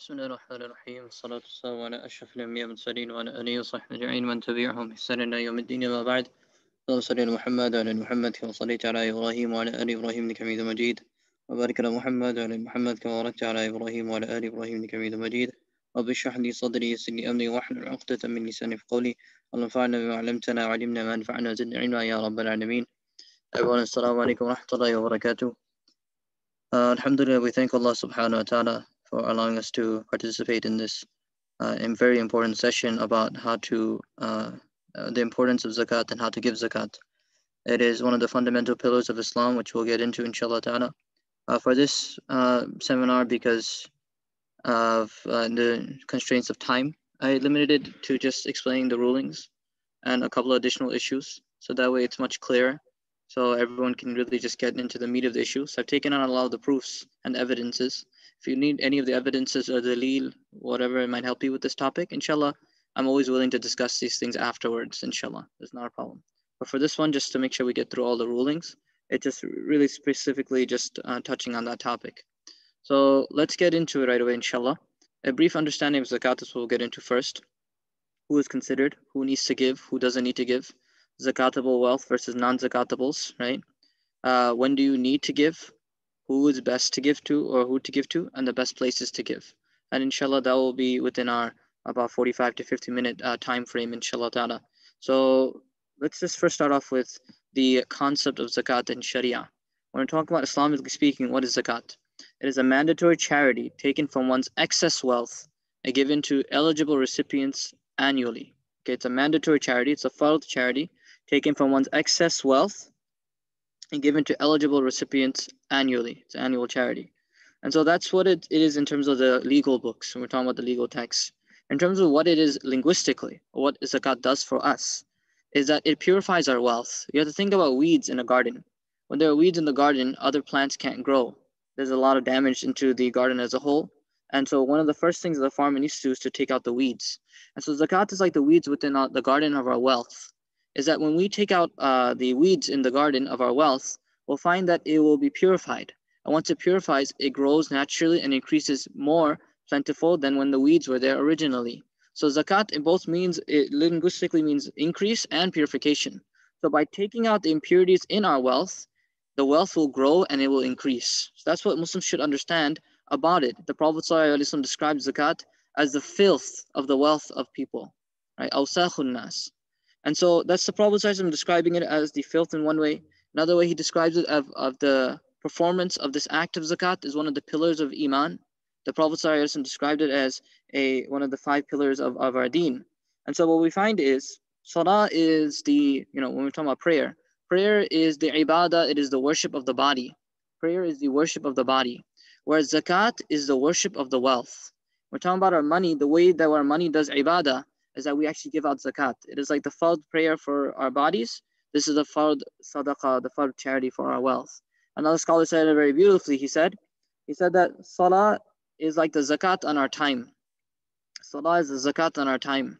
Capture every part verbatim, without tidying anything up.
بسم الله الرحمن الرحيم والصلاة والسلام على أشرف الأنبياء والمرسلين وعلى آله وصحبه أجمعين ومن تبعهم بإحسان إلى يوم الدين. أما بعد، اللهم صل على محمد وعلى محمد كما صليت على إبراهيم وعلى آل إبراهيم إنك حميد مجيد، وبارك على محمد وعلى محمد كما باركت على إبراهيم وعلى آل إبراهيم إنك حميد مجيد. رب اشرح لي صدري ويسر لي أمري واحلل عقدة من لساني يفقهوا قولي. اللهم انفعنا بما علمتنا وعلمنا ما ينفعنا وزدنا علما يا رب العالمين. Everyone, assalamu alaikum wa rahmatullahi wa barakatuh. Uh, Alhamdulillah, we thank Allah subhanahu wa ta'ala for allowing us to participate in this uh, in very important session about how to, uh, uh, the importance of zakat and how to give zakat. It is one of the fundamental pillars of Islam, which we'll get into inshallah ta'ala. Uh, for this uh, seminar, because of uh, the constraints of time, I limited it to just explaining the rulings and a couple of additional issues. So that way it's much clearer. So everyone can really just get into the meat of the issue. So I've taken out a lot of the proofs and evidences. If you need any of the evidences or the dalil, whatever it might help you with this topic, inshallah, I'm always willing to discuss these things afterwards, inshallah. There's not a problem. But for this one, just to make sure we get through all the rulings, it's just really specifically just uh, touching on that topic. So let's get into it right away, inshallah. A brief understanding of zakat is what we'll get into first. Who is considered, who needs to give, who doesn't need to give, zakatable wealth versus non-zakatables, right? Uh, when do you need to give, who is best to give to or who to give to, and the best places to give. And inshallah, that will be within our about forty-five to fifty minute uh, time frame, inshallah ta'ala. So let's just first start off with the concept of zakat in Sharia. When we're talking about Islamically speaking, what is zakat? It is a mandatory charity taken from one's excess wealth and given to eligible recipients annually. Okay, it's a mandatory charity, it's a fard charity taken from one's excess wealth and given to eligible recipients annually. It's an annual charity. And so that's what it, it is in terms of the legal books, when we're talking about the legal texts. In terms of what it is linguistically, or what zakat does for us, is that it purifies our wealth. You have to think about weeds in a garden. When there are weeds in the garden, other plants can't grow. There's a lot of damage into the garden as a whole. And so one of the first things the farmer needs to do is to take out the weeds. And so zakat is like the weeds within our, the garden of our wealth. Is that when we take out uh, the weeds in the garden of our wealth, we'll find that it will be purified. And once it purifies, it grows naturally and increases more plentiful than when the weeds were there originally. So zakat, it both means, it linguistically means increase and purification. So by taking out the impurities in our wealth, the wealth will grow and it will increase. So that's what Muslims should understand about it. The Prophet ﷺ describes zakat as the filth of the wealth of people, right? Awsakhun nas. And so that's the Prophet ﷺ describing it as the filth in one way. Another way he describes it of, of the performance of this act of zakat is one of the pillars of Iman. The Prophet ﷺ described it as a one of the five pillars of, of our deen. And so what we find is, salah is the, you know, when we're talking about prayer, prayer is the ibadah, it is the worship of the body. Prayer is the worship of the body. Whereas zakat is the worship of the wealth. We're talking about our money, the way that our money does ibadah is that we actually give out zakat. It is like the fard prayer for our bodies. This is the fard sadaqah, the fard charity for our wealth. Another scholar said it very beautifully. He said, he said that salah is like the zakat on our time. Salah is the zakat on our time.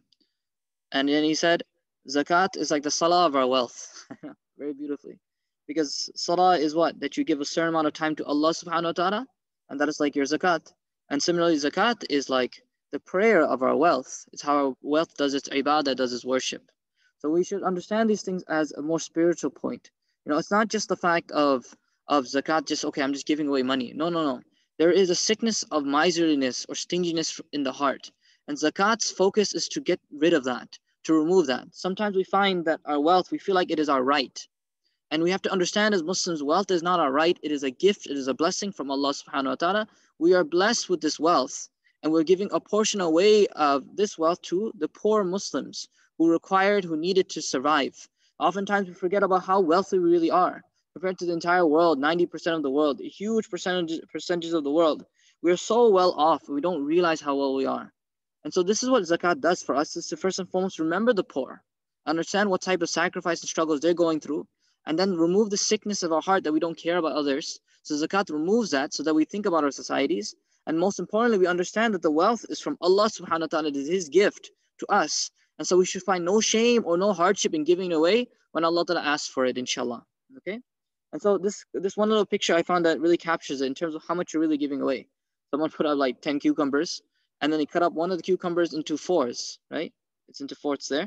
And then he said, zakat is like the salah of our wealth. Very beautifully. Because salah is what? That you give a certain amount of time to Allah subhanahu wa ta'ala, and that is like your zakat. And similarly, zakat is like the prayer of our wealth. It's how our wealth does its ibadah, does its worship. So we should understand these things as a more spiritual point. You know, it's not just the fact of, of zakat, just, okay, I'm just giving away money. No, no, no. There is a sickness of miserliness or stinginess in the heart. And zakat's focus is to get rid of that, to remove that. Sometimes we find that our wealth, we feel like it is our right. And we have to understand as Muslims, wealth is not our right. It is a gift. It is a blessing from Allah subhanahu wa ta'ala. We are blessed with this wealth. And we're giving a portion away of this wealth to the poor Muslims who required, who needed to survive. Oftentimes we forget about how wealthy we really are. Compared to the entire world, ninety percent of the world, a huge percentage, percentage of the world, we're so well off. We don't realize how well we are. And so this is what zakat does for us, is to first and foremost remember the poor, understand what type of sacrifice and struggles they're going through, and then remove the sickness of our heart that we don't care about others. So zakat removes that so that we think about our societies. And most importantly, we understand that the wealth is from Allah subhanahu wa ta'ala. It is His gift to us. And so we should find no shame or no hardship in giving it away when Allah ta'ala asks for it, inshallah. Okay? And so this, this one little picture I found that really captures it in terms of how much you're really giving away. Someone put out like ten cucumbers. and then he cut up one of the cucumbers into fours, right? It's into fourths there.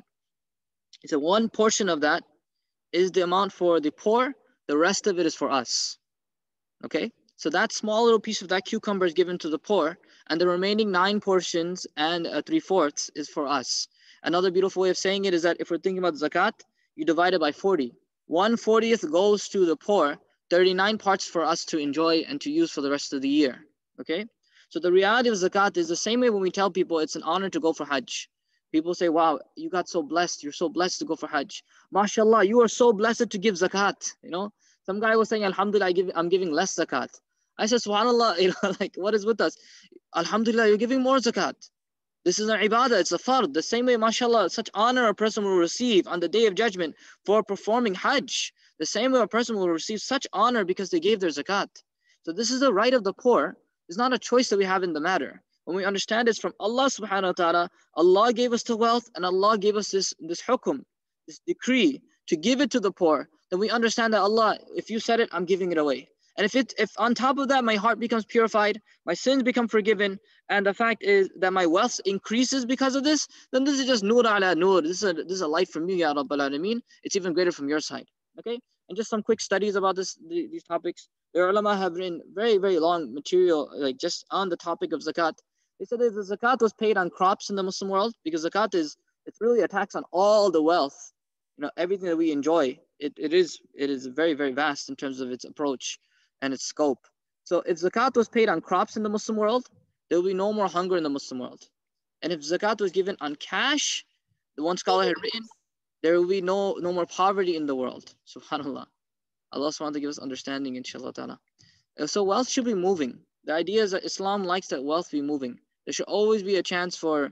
He said one portion of that is the amount for the poor, the rest of it is for us. Okay, so that small little piece of that cucumber is given to the poor, and the remaining nine portions and uh, three fourths is for us. Another beautiful way of saying it is that if we're thinking about zakat, you divide it by forty. one fortieth goes to the poor, thirty-nine parts for us to enjoy and to use for the rest of the year. Okay, so the reality of zakat is the same way when we tell people it's an honor to go for Hajj. People say, wow, you got so blessed. You're so blessed to go for Hajj. MashaAllah, you are so blessed to give zakat. You know, some guy was saying, Alhamdulillah, I give, I'm giving less zakat. I said, SubhanAllah, you know, like what is with us? Alhamdulillah, you're giving more zakat. This is an ibadah, it's a fard. The same way, mashallah, such honor a person will receive on the day of judgment for performing Hajj. The same way a person will receive such honor because they gave their zakat. So this is the right of the poor. It's not a choice that we have in the matter. When we understand it's from Allah subhanahu wa ta'ala, Allah gave us the wealth and Allah gave us this, this hukum, this decree to give it to the poor, then we understand that Allah, if you said it, I'm giving it away. And if it, if on top of that, my heart becomes purified, my sins become forgiven, and the fact is that my wealth increases because of this, then this is just nur ala nur. This is a, this is a light from you, Ya Rabbal Alameen. It's even greater from your side. Okay? And just some quick studies about this, these topics. The ulama have written very, very long material, like just on the topic of zakat. They said that the zakat was paid on crops in the Muslim world because zakat is, it's really a tax on all the wealth, you know, everything that we enjoy. It, it is, it is very, very vast in terms of its approach and its scope. So if zakat was paid on crops in the Muslim world, there will be no more hunger in the Muslim world. And if zakat was given on cash, the one scholar had written, there will be no, no more poverty in the world. SubhanAllah. Allah subhanahu wa ta'ala to give us understanding, inshallah ta'ala. So wealth should be moving. The idea is that Islam likes that wealth be moving. There should always be a chance for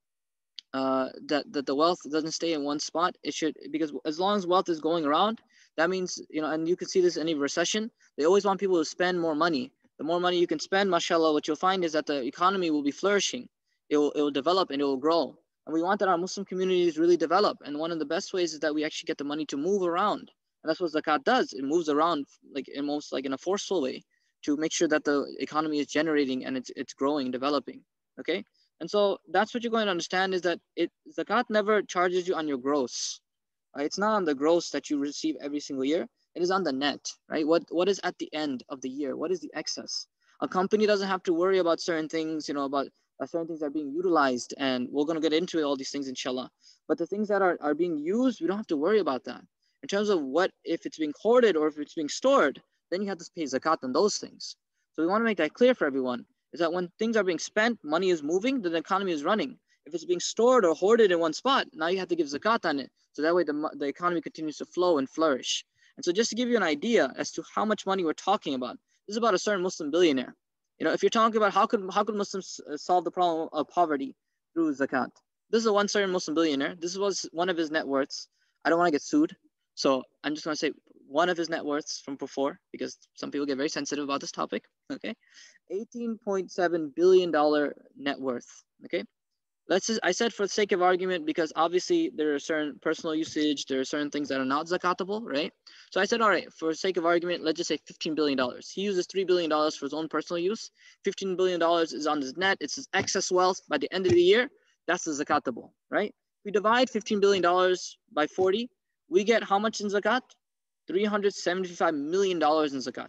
uh, that, that the wealth doesn't stay in one spot. It should, because as long as wealth is going around, that means, you know, and you can see this in any recession, they always want people to spend more money. The more money you can spend, mashallah, what you'll find is that the economy will be flourishing. It will, it will develop and it will grow. And we want that our Muslim communities really develop. And one of the best ways is that we actually get the money to move around. And that's what zakat does. It moves around like almost like in a forceful way to make sure that the economy is generating and it's, it's growing, developing. Okay. And so that's what you're going to understand is that it zakat never charges you on your gross. Right? It's not on the gross that you receive every single year. It is on the net, right? What What is at the end of the year? What is the excess? A company doesn't have to worry about certain things, you know, about uh, certain things that are being utilized. And we're going to get into all these things, inshallah. But the things that are, are being used, we don't have to worry about that. In terms of what, if it's being hoarded or if it's being stored, then you have to pay zakat on those things. So we want to make that clear for everyone, is that when things are being spent, money is moving, then the economy is running. If it's being stored or hoarded in one spot, now you have to give zakat on it. So that way the, the economy continues to flow and flourish. And so just to give you an idea as to how much money we're talking about, this is about a certain Muslim billionaire. You know, if you're talking about how could, how could Muslims solve the problem of poverty through zakat, this is a one certain Muslim billionaire. This was one of his net worths. I don't want to get sued. So I'm just going to say one of his net worths from before, because some people get very sensitive about this topic. Okay. eighteen point seven billion dollars net worth. Okay. Let's just, I said for the sake of argument, because obviously there are certain personal usage, there are certain things that are not zakatable, right? So I said, all right, for the sake of argument, let's just say fifteen billion dollars. He uses three billion dollars for his own personal use. fifteen billion dollars is on his net. It's his excess wealth by the end of the year. That's the zakatable, right? We divide fifteen billion dollars by forty. We get how much in zakat? three hundred seventy-five million dollars in zakat.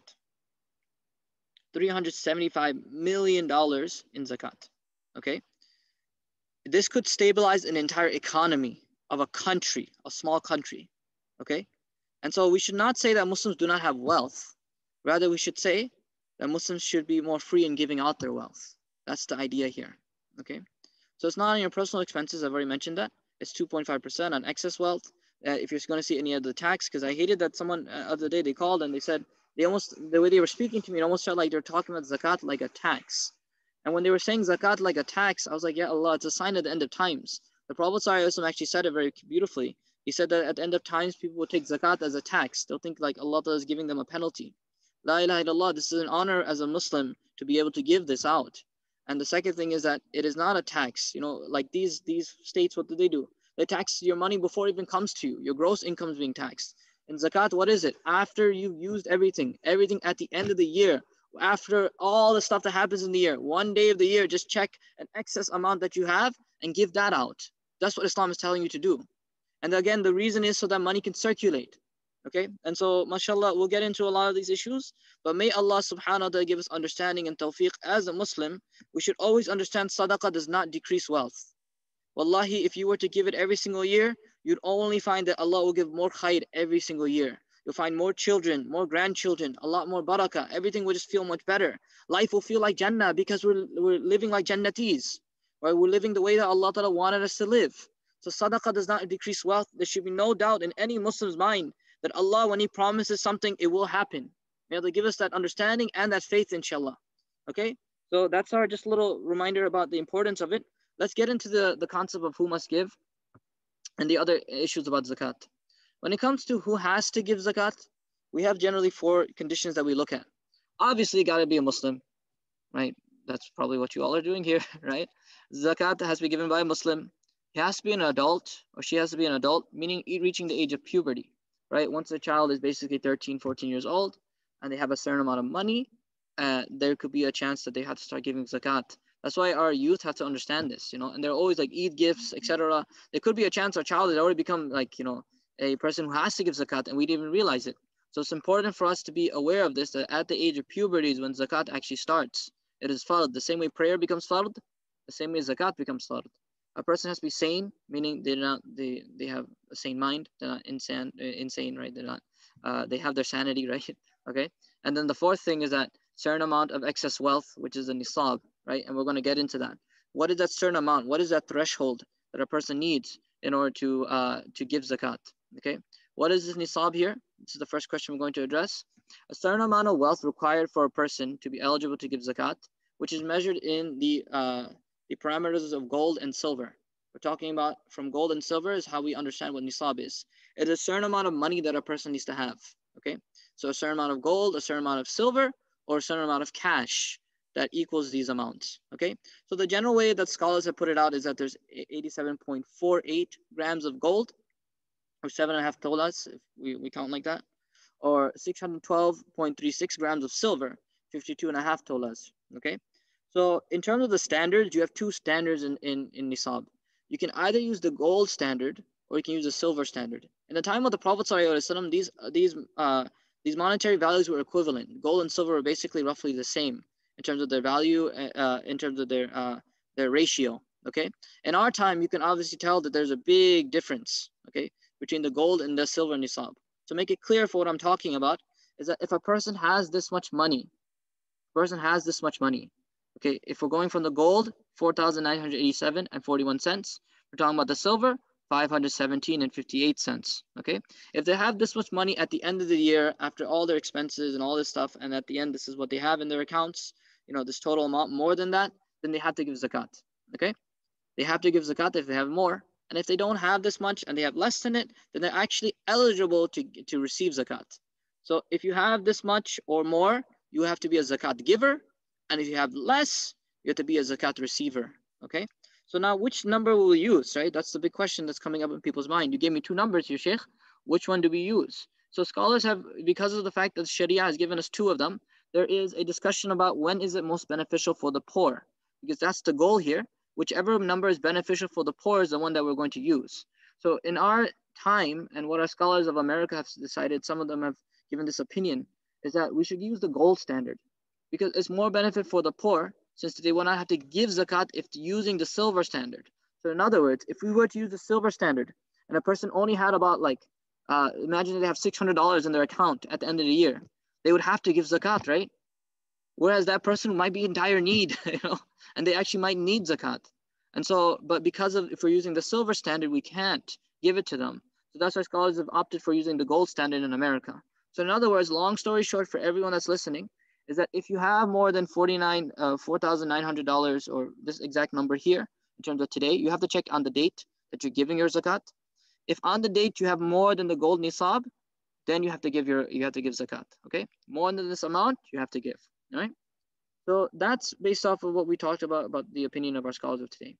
three hundred seventy-five million dollars in zakat, okay? This could stabilize an entire economy of a country, a small country, okay? And so we should not say that Muslims do not have wealth. Rather, we should say that Muslims should be more free in giving out their wealth. That's the idea here, okay? So it's not on your personal expenses. I've already mentioned that. It's two point five percent on excess wealth. Uh, if you're going to see any of the tax, because I hated that someone uh, other day, they called and they said, they almost, the way they were speaking to me, it almost felt like they're talking about zakat like a tax. And when they were saying zakat like a tax, I was like, yeah, Allah, it's a sign of the end of times. The Prophet ﷺ actually said it very beautifully. He said that at the end of times, people will take zakat as a tax. They'll think like Allah is giving them a penalty. La ilaha illallah, this is an honor as a Muslim to be able to give this out. And the second thing is that it is not a tax. You know, like these, these states, what do they do? They tax your money before it even comes to you. Your gross income is being taxed. In zakat, what is it? After you've used everything, everything at the end of the year, After all the stuff that happens in the year, one day of the year, just check an excess amount that you have and give that out. That's what Islam is telling you to do. And again, the reason is so that money can circulate. Okay, and so mashallah, we'll get into a lot of these issues, but may Allah subhanahu wa ta'ala give us understanding and tawfiq. As a Muslim, we should always understand sadaqah does not decrease wealth. Wallahi, if you were to give it every single year, you'd only find that Allah will give more khair every single year. You'll find more children, more grandchildren, a lot more barakah. Everything will just feel much better. Life will feel like Jannah because we're, we're living like Jannatis, right? We're living the way that Allah Ta'ala wanted us to live. So sadaqah does not decrease wealth. There should be no doubt in any Muslim's mind that Allah, when He promises something, it will happen. May Allah give us that understanding and that faith, inshallah. Okay, so that's our just little reminder about the importance of it. Let's get into the, the concept of who must give and the other issues about zakat. When it comes to who has to give zakat, we have generally four conditions that we look at. Obviously, you got to be a Muslim, right? That's probably what you all are doing here, right? Zakat has to be given by a Muslim. He has to be an adult, or she has to be an adult, meaning reaching the age of puberty. Right? Once a child is basically thirteen, fourteen years old and they have a certain amount of money, uh, there could be a chance that they have to start giving zakat. That's why our youth have to understand this, you know, and they're always like Eid gifts, et cetera. There could be a chance our child has already become like, you know, a person who has to give zakat and we didn't even realize it. So it's important for us to be aware of this, that at the age of puberty is when zakat actually starts. It is fard. The same way prayer becomes fard, the same way zakat becomes fard. A person has to be sane, meaning they're not they they have a sane mind. They're not insane, insane, right? They're not. Uh, they have their sanity, right? Okay. And then the fourth thing is that certain amount of excess wealth, which is the nisab, right? And we're going to get into that. What is that certain amount? What is that threshold that a person needs in order to uh, to give zakat? Okay. What is this nisab here? This is the first question we're going to address. A certain amount of wealth required for a person to be eligible to give zakat, which is measured in the uh, the parameters of gold and silver. We're talking about from gold and silver is how we understand what nisab is. It is a certain amount of money that a person needs to have. Okay, so a certain amount of gold, a certain amount of silver, or a certain amount of cash that equals these amounts. Okay, so the general way that scholars have put it out is that there's eighty-seven point four eight grams of gold, or seven and a half tolas if we, we count like that, or six hundred twelve point three six grams of silver, fifty-two and a half tolas. Okay. So in terms of the standards, you have two standards in, in, in nisab. You can either use the gold standard or you can use the silver standard. In the time of the Prophet ﷺ, these these uh, these monetary values were equivalent. Gold and silver were basically roughly the same in terms of their value, uh, in terms of their uh, their ratio. Okay. In our time, you can obviously tell that there's a big difference. Okay, between the gold and the silver nisab. To make it clear for what I'm talking about is that if a person has this much money, person has this much money. Okay, if we're going from the gold, four thousand nine hundred eighty-seven and forty-one cents. We're talking about the silver, five hundred seventeen and fifty-eight cents. Okay, if they have this much money at the end of the year, after all their expenses and all this stuff, and at the end, this is what they have in their accounts, you know, this total amount more than that, then they have to give zakat. Okay, they have to give zakat if they have more. And if they don't have this much and they have less than it, then they're actually eligible to, to receive zakat. So if you have this much or more, you have to be a zakat giver. And if you have less, you have to be a zakat receiver. Okay. So now which number will we use, right? That's the big question that's coming up in people's mind. You gave me two numbers here, Sheikh. Which one do we use? So scholars have, because of the fact that Sharia has given us two of them, there is a discussion about when is it most beneficial for the poor, because that's the goal here. Whichever number is beneficial for the poor is the one that we're going to use. So in our time, and what our scholars of America have decided, some of them have given this opinion, is that we should use the gold standard, because it's more benefit for the poor since they will not have to give zakat if using the silver standard. So in other words, if we were to use the silver standard and a person only had about like, uh, imagine they have six hundred dollars in their account at the end of the year, they would have to give zakat, right? Whereas that person might be in dire need, you know, and they actually might need zakat. And so, but because of, if we're using the silver standard, we can't give it to them. So that's why scholars have opted for using the gold standard in America. So in other words, long story short for everyone that's listening, is that if you have more than forty-nine, uh, four thousand nine hundred dollars or this exact number here, in terms of today, you have to check on the date that you're giving your zakat. If on the date you have more than the gold nisab, then you have to give your, you have to give zakat, okay? More than this amount, you have to give, all right? So that's based off of what we talked about, about the opinion of our scholars of today.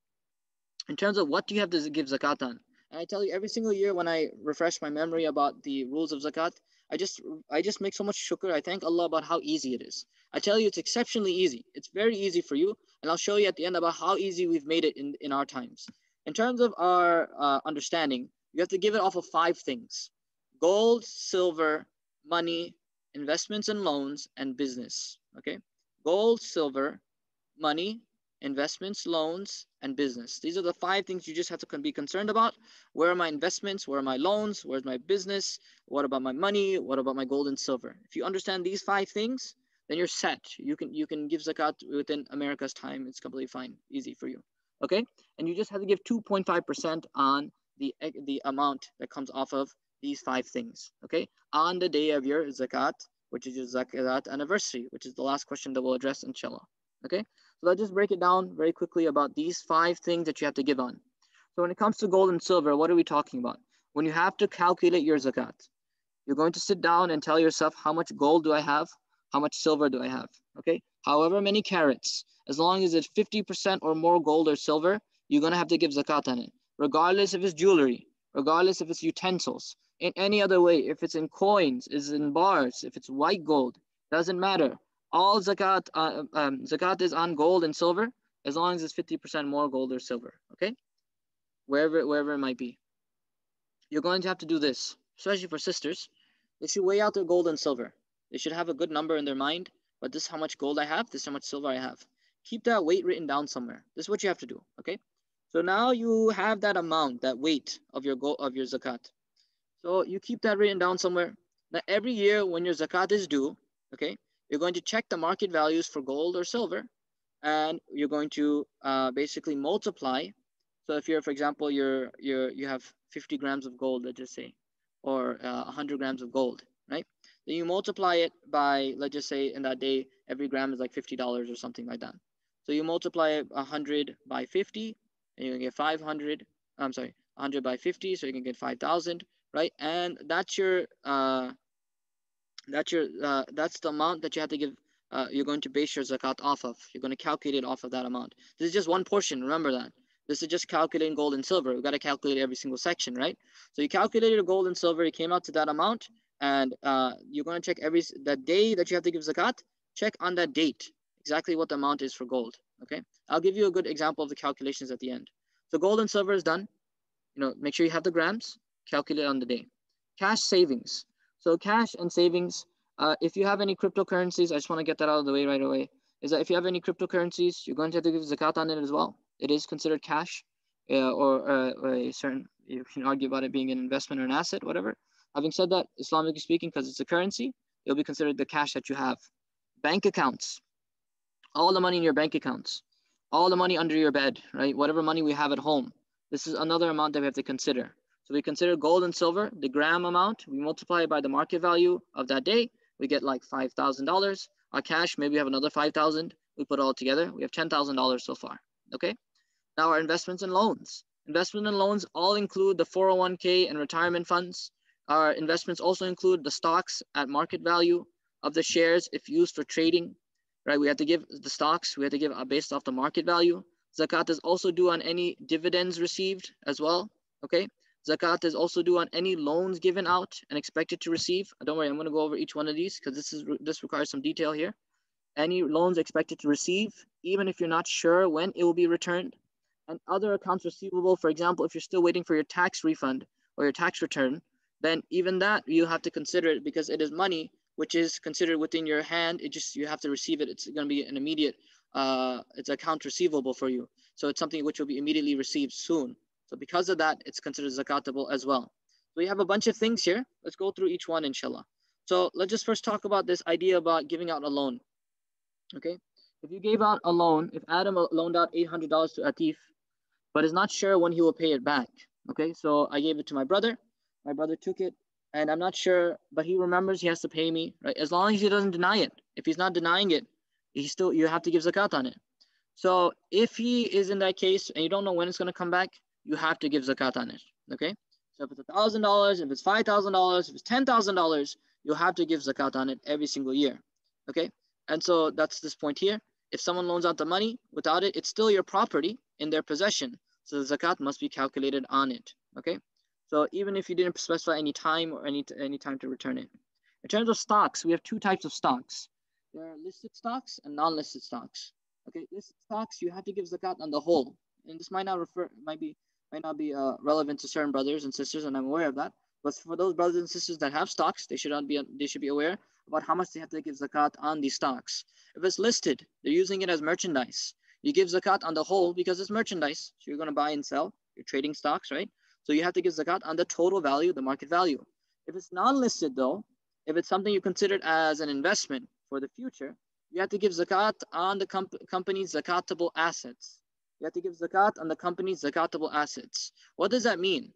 In terms of what do you have to give zakat on? And I tell you, every single year when I refresh my memory about the rules of zakat, I just I just make so much shukr. I thank Allah about how easy it is. I tell you, it's exceptionally easy. It's very easy for you, and I'll show you at the end about how easy we've made it in, in our times. In terms of our uh, understanding, you have to give it off of five things: gold, silver, money, investments and loans, and business. Okay? Gold, silver, money, investments, loans, and business. These are the five things you just have to be concerned about. Where are my investments? Where are my loans? Where's my business? What about my money? What about my gold and silver? If you understand these five things, then you're set. You can you can give zakat within America's time. It's completely fine, easy for you. Okay, and you just have to give two point five percent on the the amount that comes off of these five things. Okay, on the day of your zakat, which is your zakat anniversary, which is the last question that we'll address, inshallah. Okay, so let's just break it down very quickly about these five things that you have to give on. So when it comes to gold and silver, what are we talking about? When you have to calculate your zakat, you're going to sit down and tell yourself, how much gold do I have? How much silver do I have? Okay, however many carats, as long as it's fifty percent or more gold or silver, you're going to have to give zakat on it, regardless if it's jewelry, regardless if it's utensils, in any other way, if it's in coins, is in bars, if it's white gold, doesn't matter. All zakat, uh, um, zakat is on gold and silver, as long as it's fifty percent more gold or silver, okay? Wherever, wherever it might be. You're going to have to do this, especially for sisters. They should weigh out their gold and silver. They should have a good number in their mind, but this is how much gold I have, this is how much silver I have. Keep that weight written down somewhere. This is what you have to do, okay? So now you have that amount, that weight of your gold, of your zakat. So you keep that written down somewhere. Now every year when your zakat is due, okay, you're going to check the market values for gold or silver, and you're going to uh, basically multiply. So if you're, for example, you're you're you have fifty grams of gold, let's just say, or uh, one hundred grams of gold, right? Then you multiply it by, let's just say, in that day, every gram is like fifty dollars or something like that. So you multiply one hundred by fifty, and you can get five hundred. I'm sorry, one hundred by fifty, so you can get five thousand, right? And that's your uh, that's your uh, that's the amount that you have to give. Uh, you're going to base your zakat off of. You're going to calculate it off of that amount. This is just one portion. Remember that. This is just calculating gold and silver. We've got to calculate every single section, right? So you calculated gold and silver. You came out to that amount, and uh, you're going to check every the day that you have to give zakat. Check on that date exactly what the amount is for gold. Okay, I'll give you a good example of the calculations at the end. So gold and silver is done. You know, make sure you have the grams. Calculate on the day. Cash savings. So cash and savings. Uh, if you have any cryptocurrencies, I just want to get that out of the way right away. Is that if you have any cryptocurrencies, you're going to have to give zakat on it as well. It is considered cash, uh, or, uh, or a certain. You can argue about it being an investment or an asset, whatever. Having said that, Islamically speaking, because it's a currency, it'll be considered the cash that you have. Bank accounts. All the money in your bank accounts. All the money under your bed, right? Whatever money we have at home. This is another amount that we have to consider. So we consider gold and silver, the gram amount. We multiply it by the market value of that day. We get like five thousand dollars. Our cash, maybe we have another five thousand dollars. We put it all together. We have ten thousand dollars so far. Okay. Now our investments and loans. Investment and loans all include the four oh one k and retirement funds. Our investments also include the stocks at market value of the shares if used for trading. Right. We have to give the stocks. We have to give based off the market value. Zakat is also due on any dividends received as well. Okay. Zakat is also due on any loans given out and expected to receive. Don't worry, I'm going to go over each one of these because this is this requires some detail here. Any loans expected to receive, even if you're not sure when it will be returned. And other accounts receivable, for example, if you're still waiting for your tax refund or your tax return, then even that you have to consider it because it is money which is considered within your hand. It just, you have to receive it. It's going to be an immediate, uh, it's account receivable for you. So it's something which will be immediately received soon. So because of that, it's considered zakatable as well. So we have a bunch of things here. Let's go through each one, inshallah. So let's just first talk about this idea about giving out a loan. Okay. If you gave out a loan, if Adam loaned out eight hundred dollars to Atif, but is not sure when he will pay it back. Okay. So I gave it to my brother. My brother took it and I'm not sure, but he remembers he has to pay me, right? As long as he doesn't deny it. If he's not denying it, he still, you have to give zakat on it. So if he is in that case and you don't know when it's going to come back, you have to give zakat on it, okay? So if it's one thousand dollars, if it's five thousand dollars, if it's ten thousand dollars, you'll have to give zakat on it every single year, okay? And so that's this point here. If someone loans out the money without it, it's still your property in their possession. So the zakat must be calculated on it, okay? So even if you didn't specify any time or any, any time to return it. In terms of stocks, we have two types of stocks. There are listed stocks and non-listed stocks. Okay, listed stocks, you have to give zakat on the whole. And this might not refer, might be, might not be uh, relevant to certain brothers and sisters, and I'm aware of that. But for those brothers and sisters that have stocks, they should not be, they should be aware about how much they have to give zakat on these stocks. If it's listed, they're using it as merchandise. You give zakat on the whole because it's merchandise. So you're going to buy and sell. You're trading stocks, right? So you have to give zakat on the total value, the market value. If it's non-listed though, if it's something you considered as an investment for the future, you have to give zakat on the comp company's zakatable assets. You have to give zakat on the company's zakatable assets. What does that mean?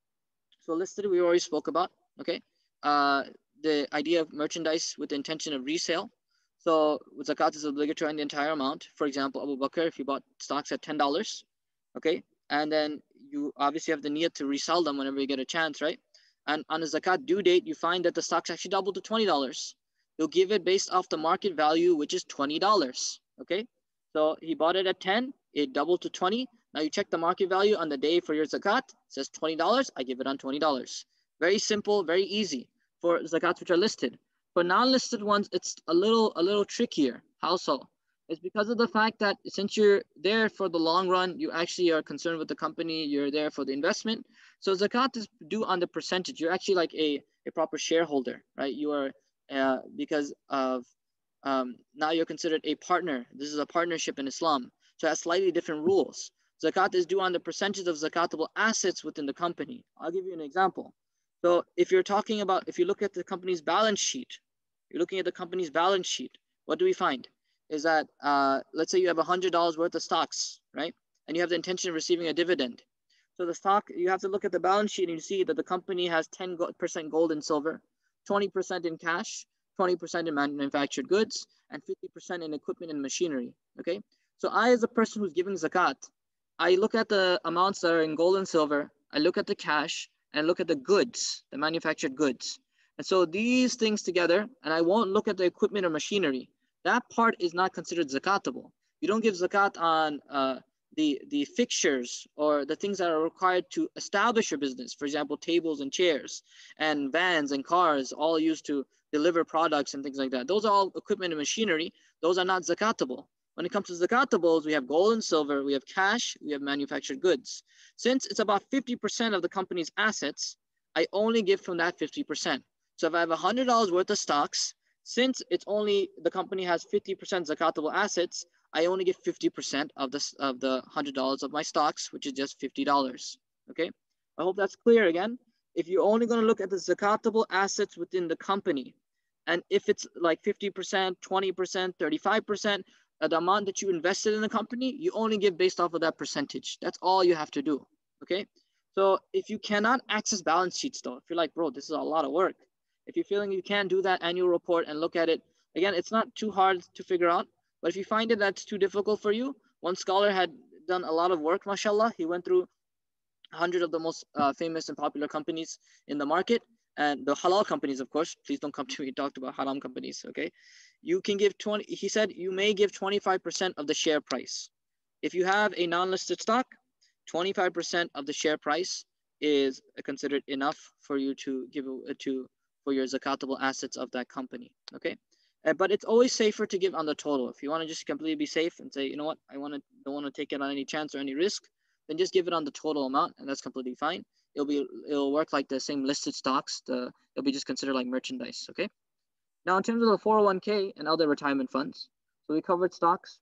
So listed, we already spoke about, okay? Uh, the idea of merchandise with the intention of resale. So zakat is obligatory on the entire amount. For example, Abu Bakr, if you bought stocks at ten dollars, okay? And then you obviously have the niyat to resell them whenever you get a chance, right? And on a zakat due date, you find that the stocks actually doubled to twenty dollars. You'll give it based off the market value, which is twenty dollars, okay? So he bought it at ten, it doubled to twenty. Now you check the market value on the day for your zakat, it says twenty dollars, I give it on twenty dollars. Very simple, very easy for zakats which are listed. For non-listed ones, it's a little, a little trickier. How so? It's because of the fact that since you're there for the long run, you actually are concerned with the company, you're there for the investment. So zakat is due on the percentage. You're actually like a, a proper shareholder, right? You are, uh, because of, um, now you're considered a partner. This is a partnership in Islam. So it has slightly different rules. Zakat is due on the percentage of zakatable assets within the company. I'll give you an example. So if you're talking about, if you look at the company's balance sheet, you're looking at the company's balance sheet, what do we find? Is that, uh, let's say you have one hundred dollars worth of stocks, right? And you have the intention of receiving a dividend. So the stock, you have to look at the balance sheet and you see that the company has ten percent gold and silver, twenty percent in cash, twenty percent in manufactured goods, and fifty percent in equipment and machinery, okay? So I, as a person who's giving zakat, I look at the amounts that are in gold and silver, I look at the cash, and I look at the goods, the manufactured goods. And so these things together, and I won't look at the equipment or machinery. That part is not considered zakatable. You don't give zakat on uh, the, the fixtures or the things that are required to establish your business. For example, tables and chairs and vans and cars, all used to deliver products and things like that. Those are all equipment and machinery. Those are not zakatable. When it comes to zakatables, we have gold and silver, we have cash, we have manufactured goods. Since it's about fifty percent of the company's assets, I only give from that fifty percent. So if I have one hundred dollars worth of stocks, since it's only, the company has fifty percent zakatable assets, I only give fifty percent of the, of the one hundred dollars of my stocks, which is just fifty dollars, okay? I hope that's clear again. If you're only gonna look at the zakatable assets within the company, and if it's like fifty percent, twenty percent, thirty-five percent, uh, the amount that you invested in the company, you only give based off of that percentage. That's all you have to do, okay? So if you cannot access balance sheets though, if you're like, bro, this is a lot of work. If you're feeling you can't do that annual report and look at it, again, it's not too hard to figure out. But if you find it that's too difficult for you, one scholar had done a lot of work, mashallah. He went through one hundred of the most uh, famous and popular companies in the market, and the halal companies, of course. Please don't come to me and talk about haram companies, okay? You can give twenty, he said, you may give twenty-five percent of the share price. If you have a non-listed stock, twenty-five percent of the share price is considered enough for you to give uh, to for your zakatable assets of that company, okay? Uh, but it's always safer to give on the total. If you want to just completely be safe and say, you know what, I want to don't want to take it on any chance or any risk, then just give it on the total amount, and that's completely fine. It'll be it'll work like the same listed stocks. The it'll be just considered like merchandise, okay? Now, in terms of the four oh one K and other retirement funds, so we covered stocks,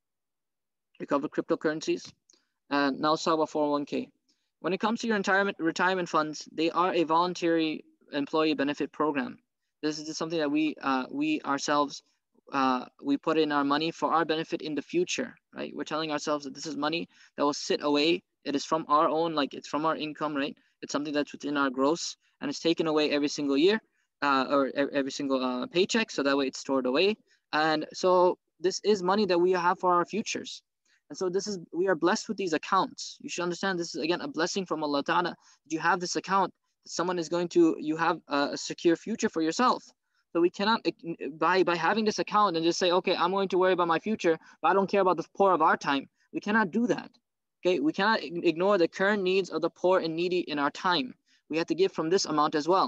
we covered cryptocurrencies, and now let's talk about four oh one K. When it comes to your retirement retirement funds, they are a voluntary employee benefit program. This is just something that we uh, we ourselves uh, we put in our money for our benefit in the future, right? We're telling ourselves that this is money that will sit away. It is from our own, like it's from our income, right? It's something that's within our gross, and it's taken away every single year uh, or every single uh, paycheck, so that way it's stored away. And so this is money that we have for our futures. And so this is, we are blessed with these accounts. You should understand this is, again, a blessing from Allah Ta'ala. You have this account, someone is going to, you have a secure future for yourself. So we cannot, by, by having this account and just say, okay, I'm going to worry about my future, but I don't care about the poor of our time. We cannot do that. Okay, we cannot ignore the current needs of the poor and needy in our time. We have to give from this amount as well.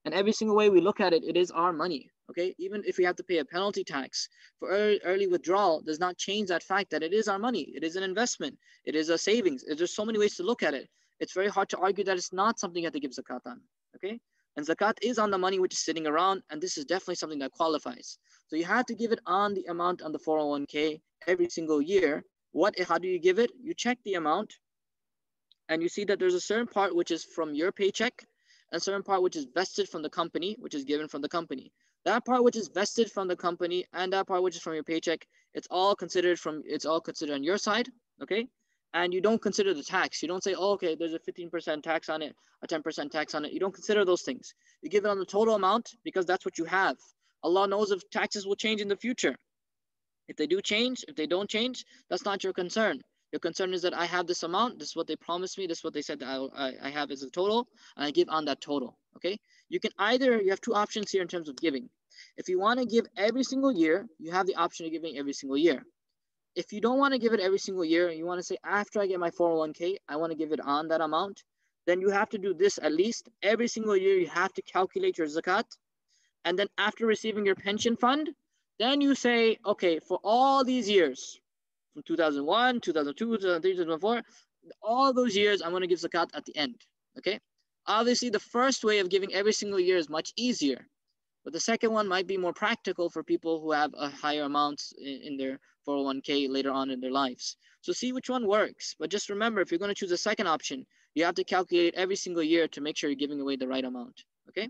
And every single way we look at it, it is our money. Okay, even if we have to pay a penalty tax for early, early withdrawal, does not change that fact that it is our money. It is an investment. It is a savings. There's so many ways to look at it. It's very hard to argue that it's not something you have to give zakat on. Okay, and zakat is on the money which is sitting around, and this is definitely something that qualifies. So you have to give it on the amount on the four oh one k every single year. What? How do you give it? You check the amount, and you see that there's a certain part which is from your paycheck, and a certain part which is vested from the company, which is given from the company. That part which is vested from the company and that part which is from your paycheck, it's all considered from it's all considered on your side, okay? And you don't consider the tax. You don't say, oh, okay, there's a fifteen percent tax on it, a ten percent tax on it. You don't consider those things. You give it on the total amount because that's what you have. Allah knows if taxes will change in the future. If they do change, if they don't change, that's not your concern. Your concern is that I have this amount, this is what they promised me, this is what they said that I, I, I have as a total, and I give on that total, okay? You can either, you have two options here in terms of giving. If you want to give every single year, you have the option of giving every single year. If you don't want to give it every single year, you want to say, after I get my four oh one k, I want to give it on that amount, then you have to do this at least. Every single year, you have to calculate your zakat. And then after receiving your pension fund, then you say, okay, for all these years, from two thousand one, two thousand two, two thousand three, two thousand four, all those years, I'm going to give zakat at the end, okay? Obviously, the first way of giving every single year is much easier, but the second one might be more practical for people who have a higher amounts in, in their four oh one k later on in their lives. So see which one works, but just remember, if you're going to choose the second option, you have to calculate every single year to make sure you're giving away the right amount, okay?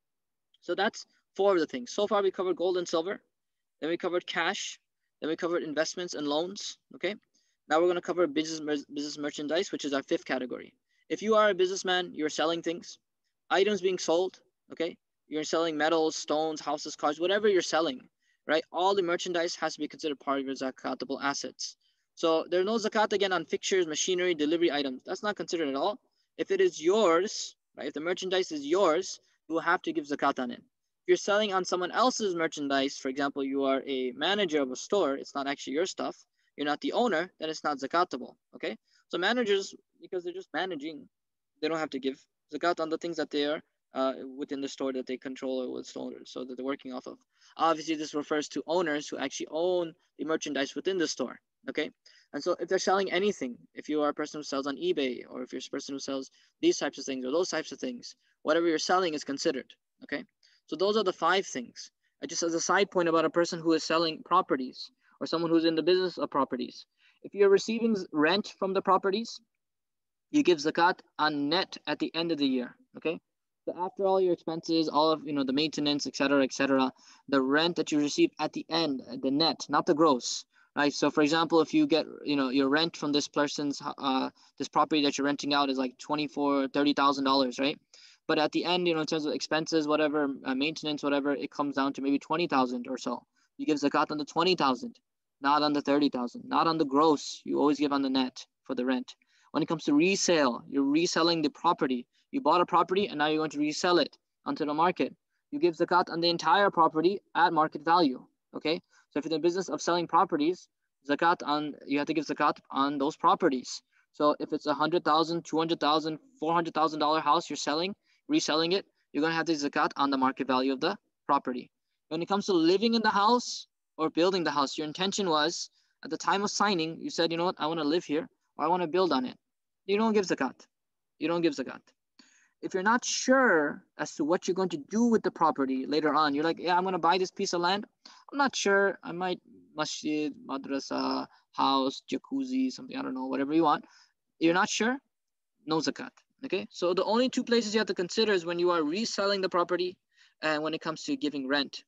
So that's four of the things. So far, we covered gold and silver, then we covered cash, then we covered investments and loans, okay? Now we're going to cover business, business merchandise, which is our fifth category. If you are a businessman, you're selling things, items being sold, okay? You're selling metals, stones, houses, cars, whatever you're selling, right? All the merchandise has to be considered part of your zakatable assets. So there's no zakat again on fixtures, machinery, delivery items. That's not considered at all. If it is yours, right? If the merchandise is yours, you will have to give zakat on it. If you're selling on someone else's merchandise, for example, you are a manager of a store, it's not actually your stuff, you're not the owner, then it's not zakatable, okay? So managers, because they're just managing, they don't have to give zakat on the things that they are uh, within the store that they control or with store, so that they're working off of. Obviously, this refers to owners who actually own the merchandise within the store, okay? And so if they're selling anything, if you are a person who sells on eBay, or if you're a person who sells these types of things or those types of things, whatever you're selling is considered, okay? So those are the five things. Uh, just as a side point about a person who is selling properties or someone who's in the business of properties. If you're receiving rent from the properties, you give zakat on net at the end of the year, okay? So after all your expenses, all of, you know, the maintenance, et cetera, et cetera, the rent that you receive at the end, the net, not the gross, right? So for example, if you get, you know, your rent from this person's, uh, this property that you're renting out is like twenty-four, thirty thousand dollars, right? But at the end, you know, in terms of expenses, whatever, uh, maintenance, whatever, it comes down to maybe twenty thousand or so. You give zakat on the twenty thousand, not on the thirty thousand, not on the gross. You always give on the net for the rent. When it comes to resale, you're reselling the property. You bought a property and now you're going to resell it onto the market. You give zakat on the entire property at market value, okay? So if you're in the business of selling properties, zakat on, you have to give zakat on those properties. So if it's a one hundred thousand dollars, two hundred thousand dollars, four hundred thousand dollars house you're selling, reselling it, you're going to have the zakat on the market value of the property. When it comes to living in the house or building the house, your intention was, at the time of signing, you said, you know what, I want to live here or I want to build on it. You don't give zakat. You don't give zakat. If you're not sure as to what you're going to do with the property later on, you're like, yeah, I'm going to buy this piece of land. I'm not sure. I might masjid, madrasa, house, jacuzzi, something, I don't know, whatever you want. You're not sure? No zakat. Okay, so the only two places you have to consider is when you are reselling the property and when it comes to giving rent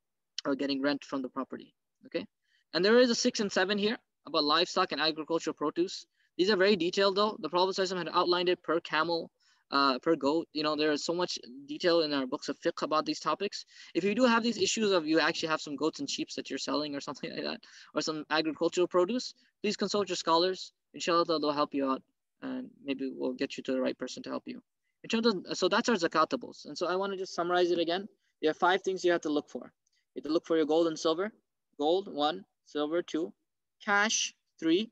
or getting rent from the property. Okay, and there is a six and seven here about livestock and agricultural produce. These are very detailed though. The Prophet had outlined it per camel, uh, per goat. You know, there is so much detail in our books of fiqh about these topics. If you do have these issues of you actually have some goats and sheep that you're selling or something like that, or some agricultural produce, please consult your scholars. Inshallah, they'll help you out. And maybe we'll get you to the right person to help you. In terms of, so that's our zakatables. And so I want to just summarize it again. You have five things you have to look for. You have to look for your gold and silver. Gold, one. Silver, two. Cash, three.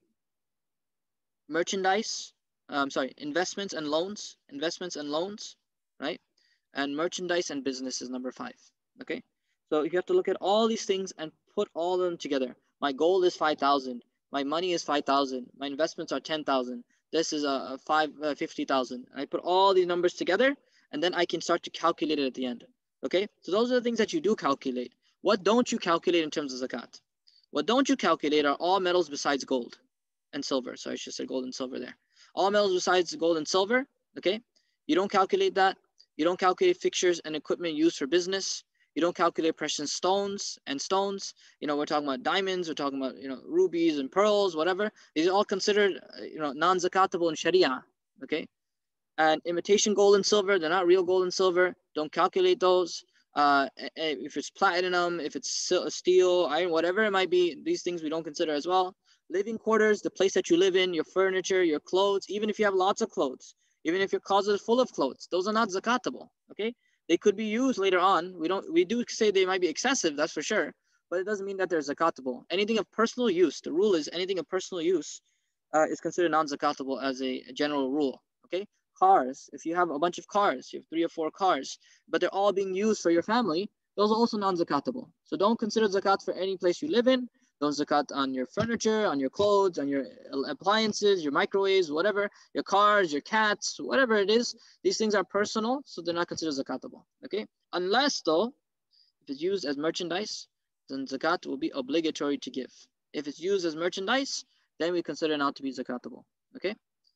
Merchandise, um, sorry, investments and loans. Investments and loans, right? and merchandise and business is number five. Okay, so you have to look at all these things and put all of them together. My gold is five thousand. My money is five thousand. My investments are ten thousand. This is a uh, five uh, fifty thousand. I put all these numbers together, and then I can start to calculate it at the end. Okay, so those are the things that you do calculate. What don't you calculate in terms of zakat? What don't you calculate are all metals besides gold and silver. So I should say gold and silver there. All metals besides gold and silver. Okay, you don't calculate that. You don't calculate fixtures and equipment used for business. You don't calculate precious stones and stones. You know, we're talking about diamonds, we're talking about, you know, rubies and pearls, whatever. These are all considered, uh, you know, non-zakatable in Sharia, okay? And imitation gold and silver, they're not real gold and silver. Don't calculate those. Uh, if it's platinum, if it's steel, iron, whatever it might be, these things we don't consider as well. Living quarters, the place that you live in, your furniture, your clothes, even if you have lots of clothes, even if your closet is full of clothes, those are not zakatable, okay? They could be used later on. We don't. We do say they might be excessive, that's for sure, but it doesn't mean that they're zakatable. Anything of personal use, the rule is anything of personal use uh, is considered non-zakatable as a, a general rule, okay? Cars, if you have a bunch of cars, you have three or four cars, but they're all being used for your family, those are also non-zakatable. So don't consider zakat for any place you live in. Don't zakat on your furniture, on your clothes, on your appliances, your microwaves, whatever, your cars, your cats, whatever it is. These things are personal, so they're not considered zakatable, okay? Unless though, if it's used as merchandise, then zakat will be obligatory to give. If it's used as merchandise, then we consider it not to be zakatable, okay?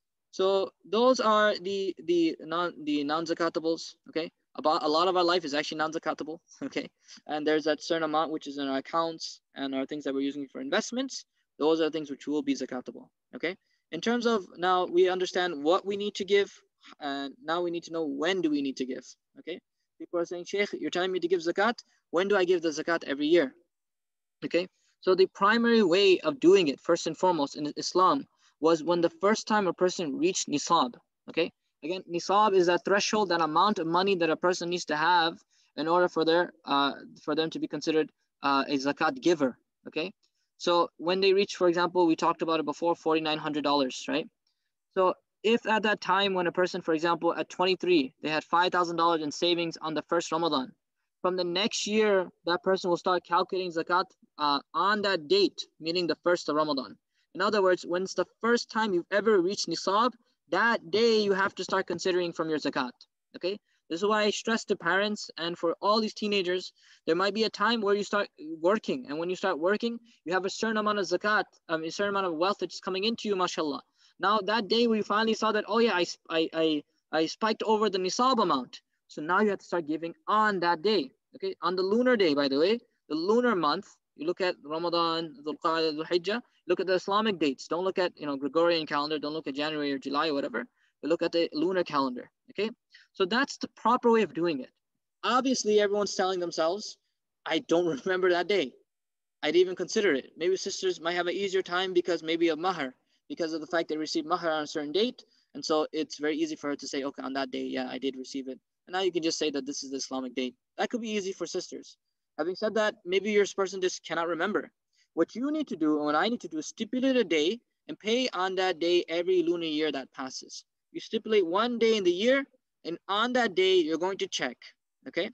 So those are the the non the non-zakatables, okay? About a lot of our life is actually non-zakatable, okay? And there's that certain amount which is in our accounts and our things that we're using for investments. Those are things which will be zakatable, okay? In terms of now we understand what we need to give, and now we need to know when do we need to give, okay? People are saying, Sheikh, you're telling me to give zakat. When do I give the zakat? Every year, okay? So the primary way of doing it, first and foremost in Islam, was when the first time a person reached nisab, okay? Again, nisab is that threshold, that amount of money that a person needs to have in order for their uh, for them to be considered uh, a zakat giver, okay? So when they reach, for example, we talked about it before, four thousand nine hundred dollars, right? So if at that time when a person, for example, at twenty-three, they had five thousand dollars in savings on the first Ramadan, from the next year, that person will start calculating zakat uh, on that date, meaning the first of Ramadan. In other words, when it's the first time you've ever reached nisab, that day you have to start considering from your zakat, okay? This is why I stress to parents and for all these teenagers, there might be a time where you start working. And when you start working, you have a certain amount of zakat, um, a certain amount of wealth that's coming into you, mashallah. Now that day we finally saw that, oh yeah, I, I, I, I spiked over the nisab amount. So now you have to start giving on that day, okay? On the lunar day, by the way, the lunar month, you look at Ramadan, Dhul Qa'dah, Dhul Hijjah, look at the Islamic dates. Don't look at, you know, Gregorian calendar. Don't look at January or July or whatever. But look at the lunar calendar, okay? So that's the proper way of doing it. Obviously, everyone's telling themselves, I don't remember that day. I didn't even consider it. Maybe sisters might have an easier time because maybe of mahar, because of the fact they received mahar on a certain date. And so it's very easy for her to say, okay, on that day, yeah, I did receive it. And now you can just say that this is the Islamic date. That could be easy for sisters. Having said that, maybe your person just cannot remember. What you need to do and what I need to do is stipulate a day and pay on that day every lunar year that passes. You stipulate one day in the year, and on that day, you're going to check, okay?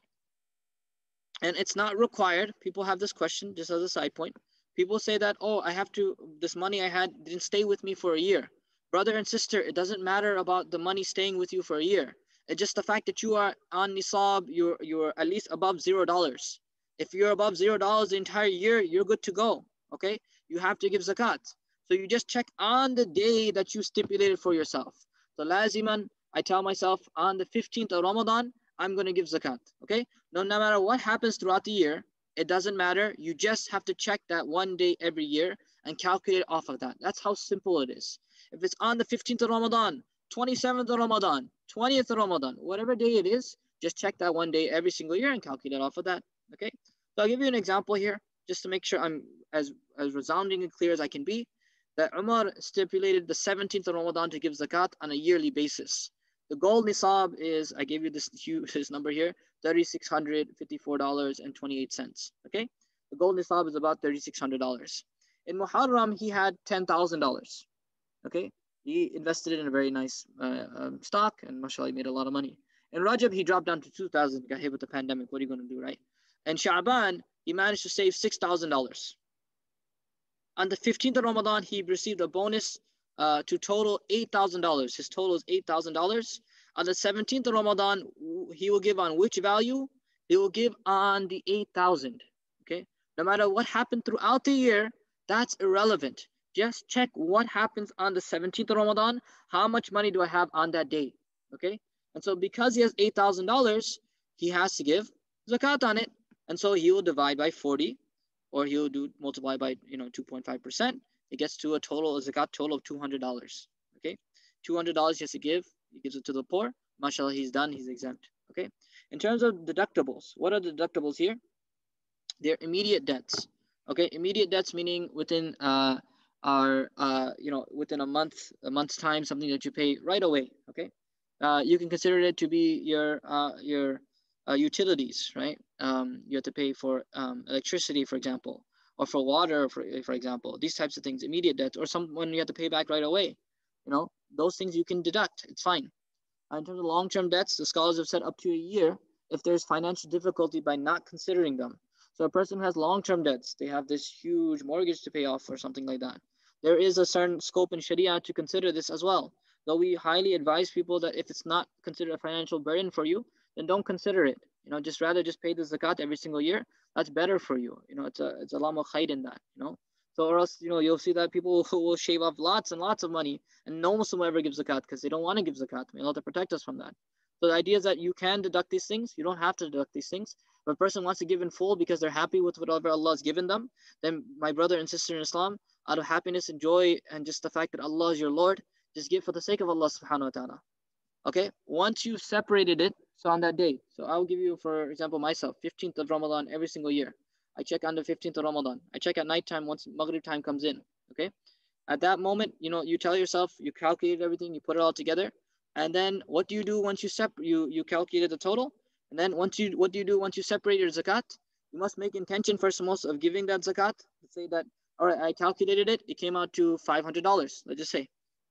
And it's not required. People have this question just as a side point. People say that, oh, I have to, this money I had didn't stay with me for a year. Brother and sister, it doesn't matter about the money staying with you for a year. It's just the fact that you are on nisab, you're, you're at least above zero dollars. If you're above zero dollars the entire year, you're good to go, okay? You have to give zakat. So you just check on the day that you stipulated for yourself. So laziman, I tell myself on the fifteenth of Ramadan, I'm going to give zakat, okay? No, no matter what happens throughout the year, it doesn't matter. You just have to check that one day every year and calculate off of that. That's how simple it is. If it's on the fifteenth of Ramadan, twenty-seventh of Ramadan, twentieth of Ramadan, whatever day it is, just check that one day every single year and calculate off of that, okay? So I'll give you an example here, just to make sure I'm as, as resounding and clear as I can be, that Umar stipulated the seventeenth of Ramadan to give zakat on a yearly basis. The gold nisab is, I gave you this, this number here, three thousand six hundred fifty-four dollars and twenty-eight cents, okay? The gold nisab is about three thousand six hundred dollars. In Muharram, he had ten thousand dollars, okay? He invested it in a very nice uh, um, stock, and mashallah, he made a lot of money. In Rajab, he dropped down to two thousand, got hit with the pandemic. What are you going to do, right? And Sha'ban, he managed to save six thousand dollars. On the fifteenth of Ramadan, he received a bonus uh, to total eight thousand dollars. His total is eight thousand dollars. On the seventeenth of Ramadan, he will give on which value? He will give on the eight thousand. Okay? No matter what happened throughout the year, that's irrelevant. Just check what happens on the seventeenth of Ramadan. How much money do I have on that day? Okay? And so because he has eight thousand dollars, he has to give zakat on it. And so he will divide by forty, or he'll do multiply by, you know, two point five percent. It gets to a total, a zakat total of two hundred dollars. Okay? two hundred dollars he has to give. He gives it to the poor. MashaAllah, he's done. He's exempt. Okay? In terms of deductibles, what are the deductibles here? They're immediate debts. Okay? Immediate debts meaning within uh, our, uh, you know, within a month, a month's time, something that you pay right away. Okay? Uh, you can consider it to be your, uh, your uh, utilities, right? Um, you have to pay for um, electricity, for example, or for water, for, for example, these types of things, immediate debts, or someone you have to pay back right away. You know, those things you can deduct. It's fine. In terms of long-term debts, the scholars have said up to a year if there's financial difficulty by not considering them. So a person who has long-term debts, they have this huge mortgage to pay off or something like that. There is a certain scope in Sharia to consider this as well. Though we highly advise people that if it's not considered a financial burden for you, then don't consider it. You know, just rather just pay the zakat every single year. That's better for you. You know, it's a it's a lot more khair in that. You know, so or else, you know, you'll see that people will shave off lots and lots of money, and no Muslim will ever give zakat because they don't want to give zakat. May Allah protect us from that. So the idea is that you can deduct these things. You don't have to deduct these things. If a person wants to give in full because they're happy with whatever Allah has given them, then my brother and sister in Islam, out of happiness and joy and just the fact that Allah is your Lord, just give for the sake of Allah subhanahu wa ta'ala. Okay, once you separated it, so on that day, so I'll give you, for example, myself, fifteenth of Ramadan every single year. I check on the fifteenth of Ramadan. I check at nighttime once Maghrib time comes in. Okay, at that moment, you know, you tell yourself, you calculate everything, you put it all together, and then what do you do once you sep you you calculated the total? And then once you what do you do once you separate your zakat? You must make intention first and most of giving that zakat. Let's say that, all right, I calculated it. It came out to five hundred dollars. Let's just say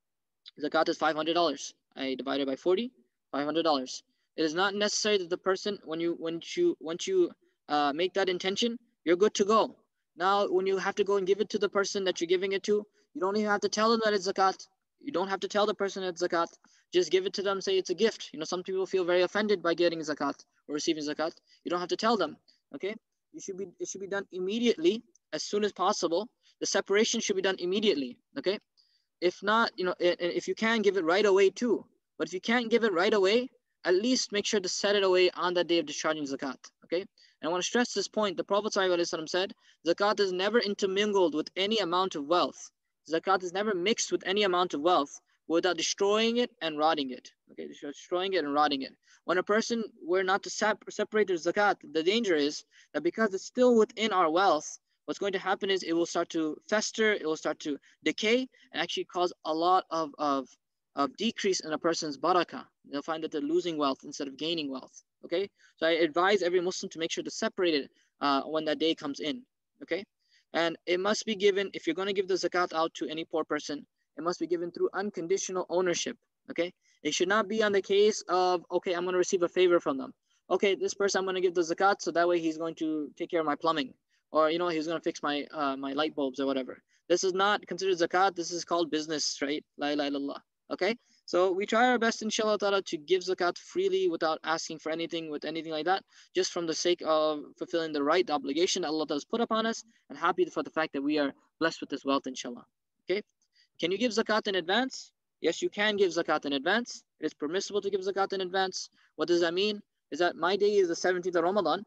zakat is five hundred dollars. I divided by forty, five hundred dollars. It is not necessary that the person, when you when you once you uh, make that intention, you're good to go. Now, when you have to go and give it to the person that you're giving it to, you don't even have to tell them that it's zakat. You don't have to tell the person it's zakat. Just give it to them. Say it's a gift. You know, some people feel very offended by getting zakat or receiving zakat. You don't have to tell them. Okay, you should be. It should be done immediately, as soon as possible. The separation should be done immediately. Okay. If not, you know, if you can, give it right away too. But if you can't give it right away, at least make sure to set it away on that day of discharging zakat. Okay? And I want to stress this point. The Prophet ﷺ said, zakat is never intermingled with any amount of wealth. Zakat is never mixed with any amount of wealth without destroying it and rotting it. Okay, destroying it and rotting it. When a person were not to separate their zakat, the danger is that because it's still within our wealth, what's going to happen is it will start to fester, it will start to decay, and actually cause a lot of, of, of decrease in a person's barakah. They'll find that they're losing wealth instead of gaining wealth. Okay? So I advise every Muslim to make sure to separate it uh, when that day comes in. Okay? And it must be given, if you're going to give the zakat out to any poor person, it must be given through unconditional ownership. Okay? It should not be on the case of, okay, I'm going to receive a favor from them. Okay, this person I'm going to give the zakat, so that way he's going to take care of my plumbing. Or, you know, he's going to fix my uh, my light bulbs or whatever. This is not considered zakat. This is called business, right? La ilaha illallah. Okay? So we try our best, inshallah ta'ala, to give zakat freely without asking for anything, with anything like that, just from the sake of fulfilling the right, the obligation that Allah has put upon us, and happy for the fact that we are blessed with this wealth, inshallah. Okay? Can you give zakat in advance? Yes, you can give zakat in advance. It is permissible to give zakat in advance. What does that mean? Is that my day is the seventeenth of Ramadan.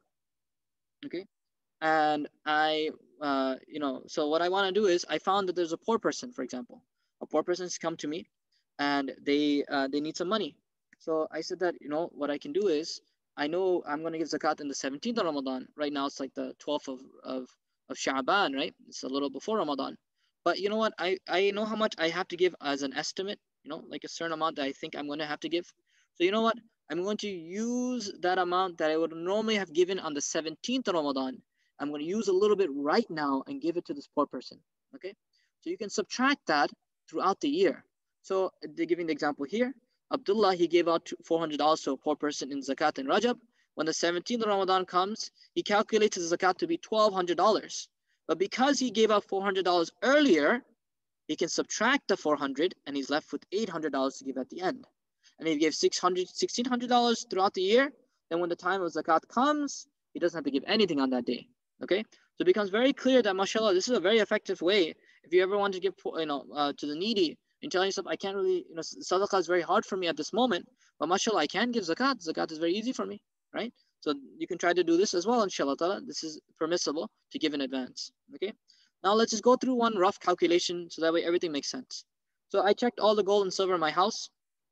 Okay? And I, uh, you know, so what I want to do is, I found that there's a poor person, for example. A poor person's come to me, and they uh, they need some money. So I said that, you know, what I can do is, I know I'm going to give zakat in the seventeenth of Ramadan. Right now, it's like the twelfth of, of, of Sha'ban, right? It's a little before Ramadan. But you know what? I, I know how much I have to give as an estimate, you know, like a certain amount that I think I'm going to have to give. So you know what? I'm going to use that amount that I would normally have given on the seventeenth of Ramadan. I'm going to use a little bit right now and give it to this poor person. Okay? So you can subtract that throughout the year. So they're giving the example here. Abdullah, he gave out four hundred dollars to a poor person in zakat in Rajab. When the seventeenth of Ramadan comes, he calculates his zakat to be twelve hundred dollars. But because he gave out four hundred dollars earlier, he can subtract the four hundred and he's left with eight hundred dollars to give at the end. And if he gave six hundred dollars, sixteen hundred dollars throughout the year, then when the time of zakat comes, he doesn't have to give anything on that day. Okay? So it becomes very clear that, mashallah, this is a very effective way. If you ever want to give, you know, uh, to the needy, and telling yourself, I can't really, you know, sadaqah is very hard for me at this moment, but mashallah, I can give zakat. Zakat is very easy for me, right? So you can try to do this as well, inshallah ta'ala. This is permissible to give in advance, okay? Now let's just go through one rough calculation so that way everything makes sense. So I checked all the gold and silver in my house.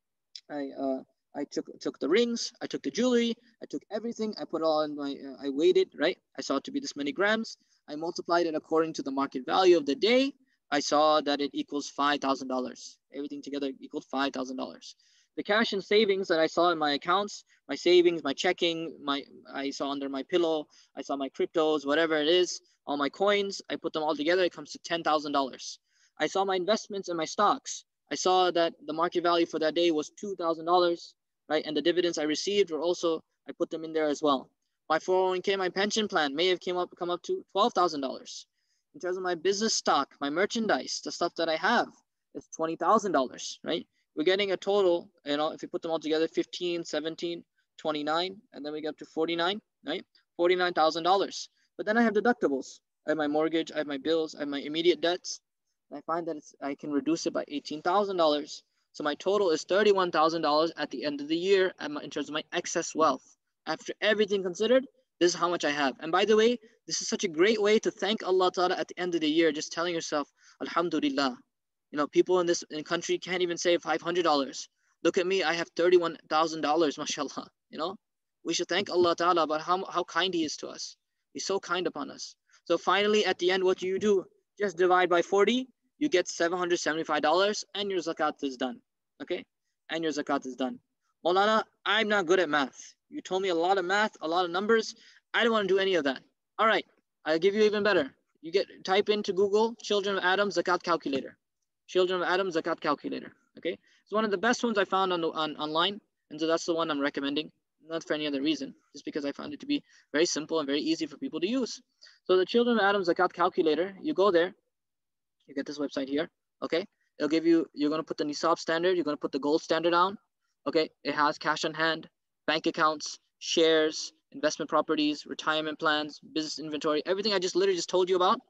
I uh, I took took the rings, I took the jewelry, I took everything, I put it all in my, uh, I weighed it, right? I saw it to be this many grams. I multiplied it according to the market value of the day. I saw that it equals five thousand dollars. Everything together equaled five thousand dollars. The cash and savings that I saw in my accounts, my savings, my checking, my I saw under my pillow, I saw my cryptos, whatever it is, all my coins, I put them all together, it comes to ten thousand dollars. I saw my investments and my stocks. I saw that the market value for that day was two thousand dollars, right? And the dividends I received were also, I put them in there as well. My four oh one K, my pension plan may have came up, come up to twelve thousand dollars. In terms of my business stock, my merchandise, the stuff that I have, it's twenty thousand dollars, right? We're getting a total, you know, if we put them all together, fifteen, seventeen, twenty-nine, and then we get up to forty-nine, right? forty-nine thousand dollars. But then I have deductibles. I have my mortgage, I have my bills, I have my immediate debts. And I find that it's, I can reduce it by eighteen thousand dollars. So my total is thirty-one thousand dollars at the end of the year in terms of my excess wealth. After everything considered, this is how much I have. And by the way, this is such a great way to thank Allah Ta'ala at the end of the year, just telling yourself, Alhamdulillah. You know, people in this in country can't even save five hundred dollars. Look at me, I have thirty-one thousand dollars, mashallah. You know, we should thank Allah Ta'ala about how, how kind He is to us. He's so kind upon us. So finally, at the end, what do you do? Just divide by forty, you get seven hundred seventy-five dollars and your zakat is done. Okay? And your zakat is done. Maulana, I'm not good at math. You told me a lot of math, a lot of numbers. I don't want to do any of that. All right, I'll give you even better. You get type into Google, Children of Adam Zakat Calculator. Children of Adam Zakat Calculator. Okay, it's one of the best ones I found on, the, on online, and so that's the one I'm recommending. Not for any other reason, just because I found it to be very simple and very easy for people to use. So the Children of Adam Zakat Calculator, you go there, you get this website here. Okay, it'll give you. You're gonna put the Nisab standard. You're gonna put the gold standard down. Okay, it has cash on hand, bank accounts, shares, investment properties, retirement plans, business inventory, everything I just literally just told you about.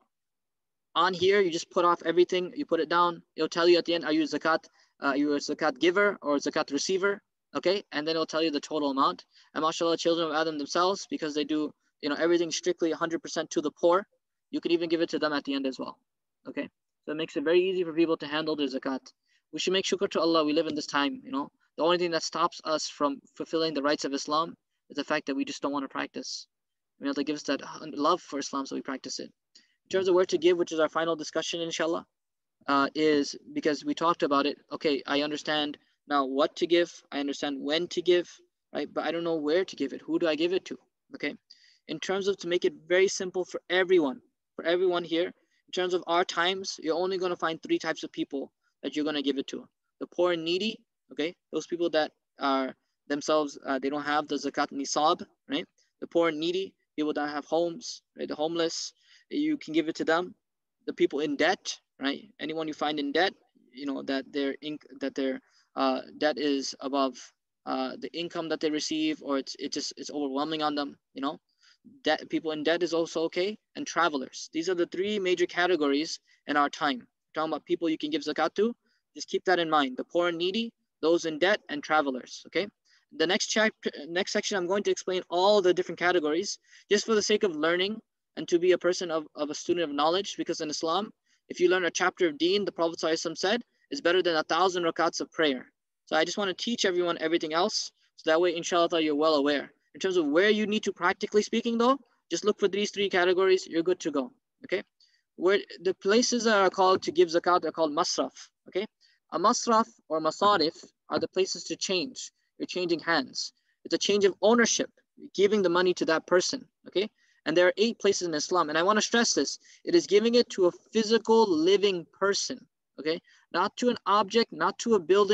On here, you just put off everything, you put it down. It'll tell you at the end, are you a zakat, uh, are you a zakat giver or a zakat receiver? Okay, and then it'll tell you the total amount. And mashallah, Children of Adam themselves, because they do, you know, everything strictly one hundred percent to the poor, you could even give it to them at the end as well. Okay, so it makes it very easy for people to handle their zakat. We should make shukr to Allah. We live in this time, you know. The only thing that stops us from fulfilling the rights of Islam is the fact that we just don't want to practice. You know, that gives us that love for Islam, so we practice it. In terms of where to give, which is our final discussion, inshallah, uh, is because we talked about it. Okay, I understand now what to give. I understand when to give, right? But I don't know where to give it. Who do I give it to? Okay. In terms of to make it very simple for everyone, for everyone here, in terms of our times, you're only going to find three types of people that you're going to give it to. The poor and needy, okay? Those people that are themselves, uh, they don't have the zakat nisab, right? The poor and needy, people that have homes, right? The homeless, you can give it to them. The people in debt, right? Anyone you find in debt, you know, that their inc that their uh, debt is above uh, the income that they receive, or it's it just it's overwhelming on them, you know. Debt, people in debt is also okay, and travelers. These are the three major categories in our time. We're talking about people you can give zakat to. Just keep that in mind. The poor and needy, those in debt, and travelers. Okay. The next chapter, next section, I'm going to explain all the different categories, just for the sake of learning and to be a person of, of a student of knowledge. Because in Islam, if you learn a chapter of Deen, the Prophet ﷺ said, is better than a thousand rakats of prayer. So I just want to teach everyone everything else, so that way, inshallah, you're well aware. In terms of where you need to, practically speaking, though, just look for these three categories. You're good to go. Okay. Where the places that are called to give zakat are called masraf. Okay. A masraf or masarif are the places to change. You're changing hands. It's a change of ownership, giving the money to that person. Okay. And there are eight places in Islam. And I want to stress this. It is giving it to a physical living person. Okay. Not to an object, not to a building,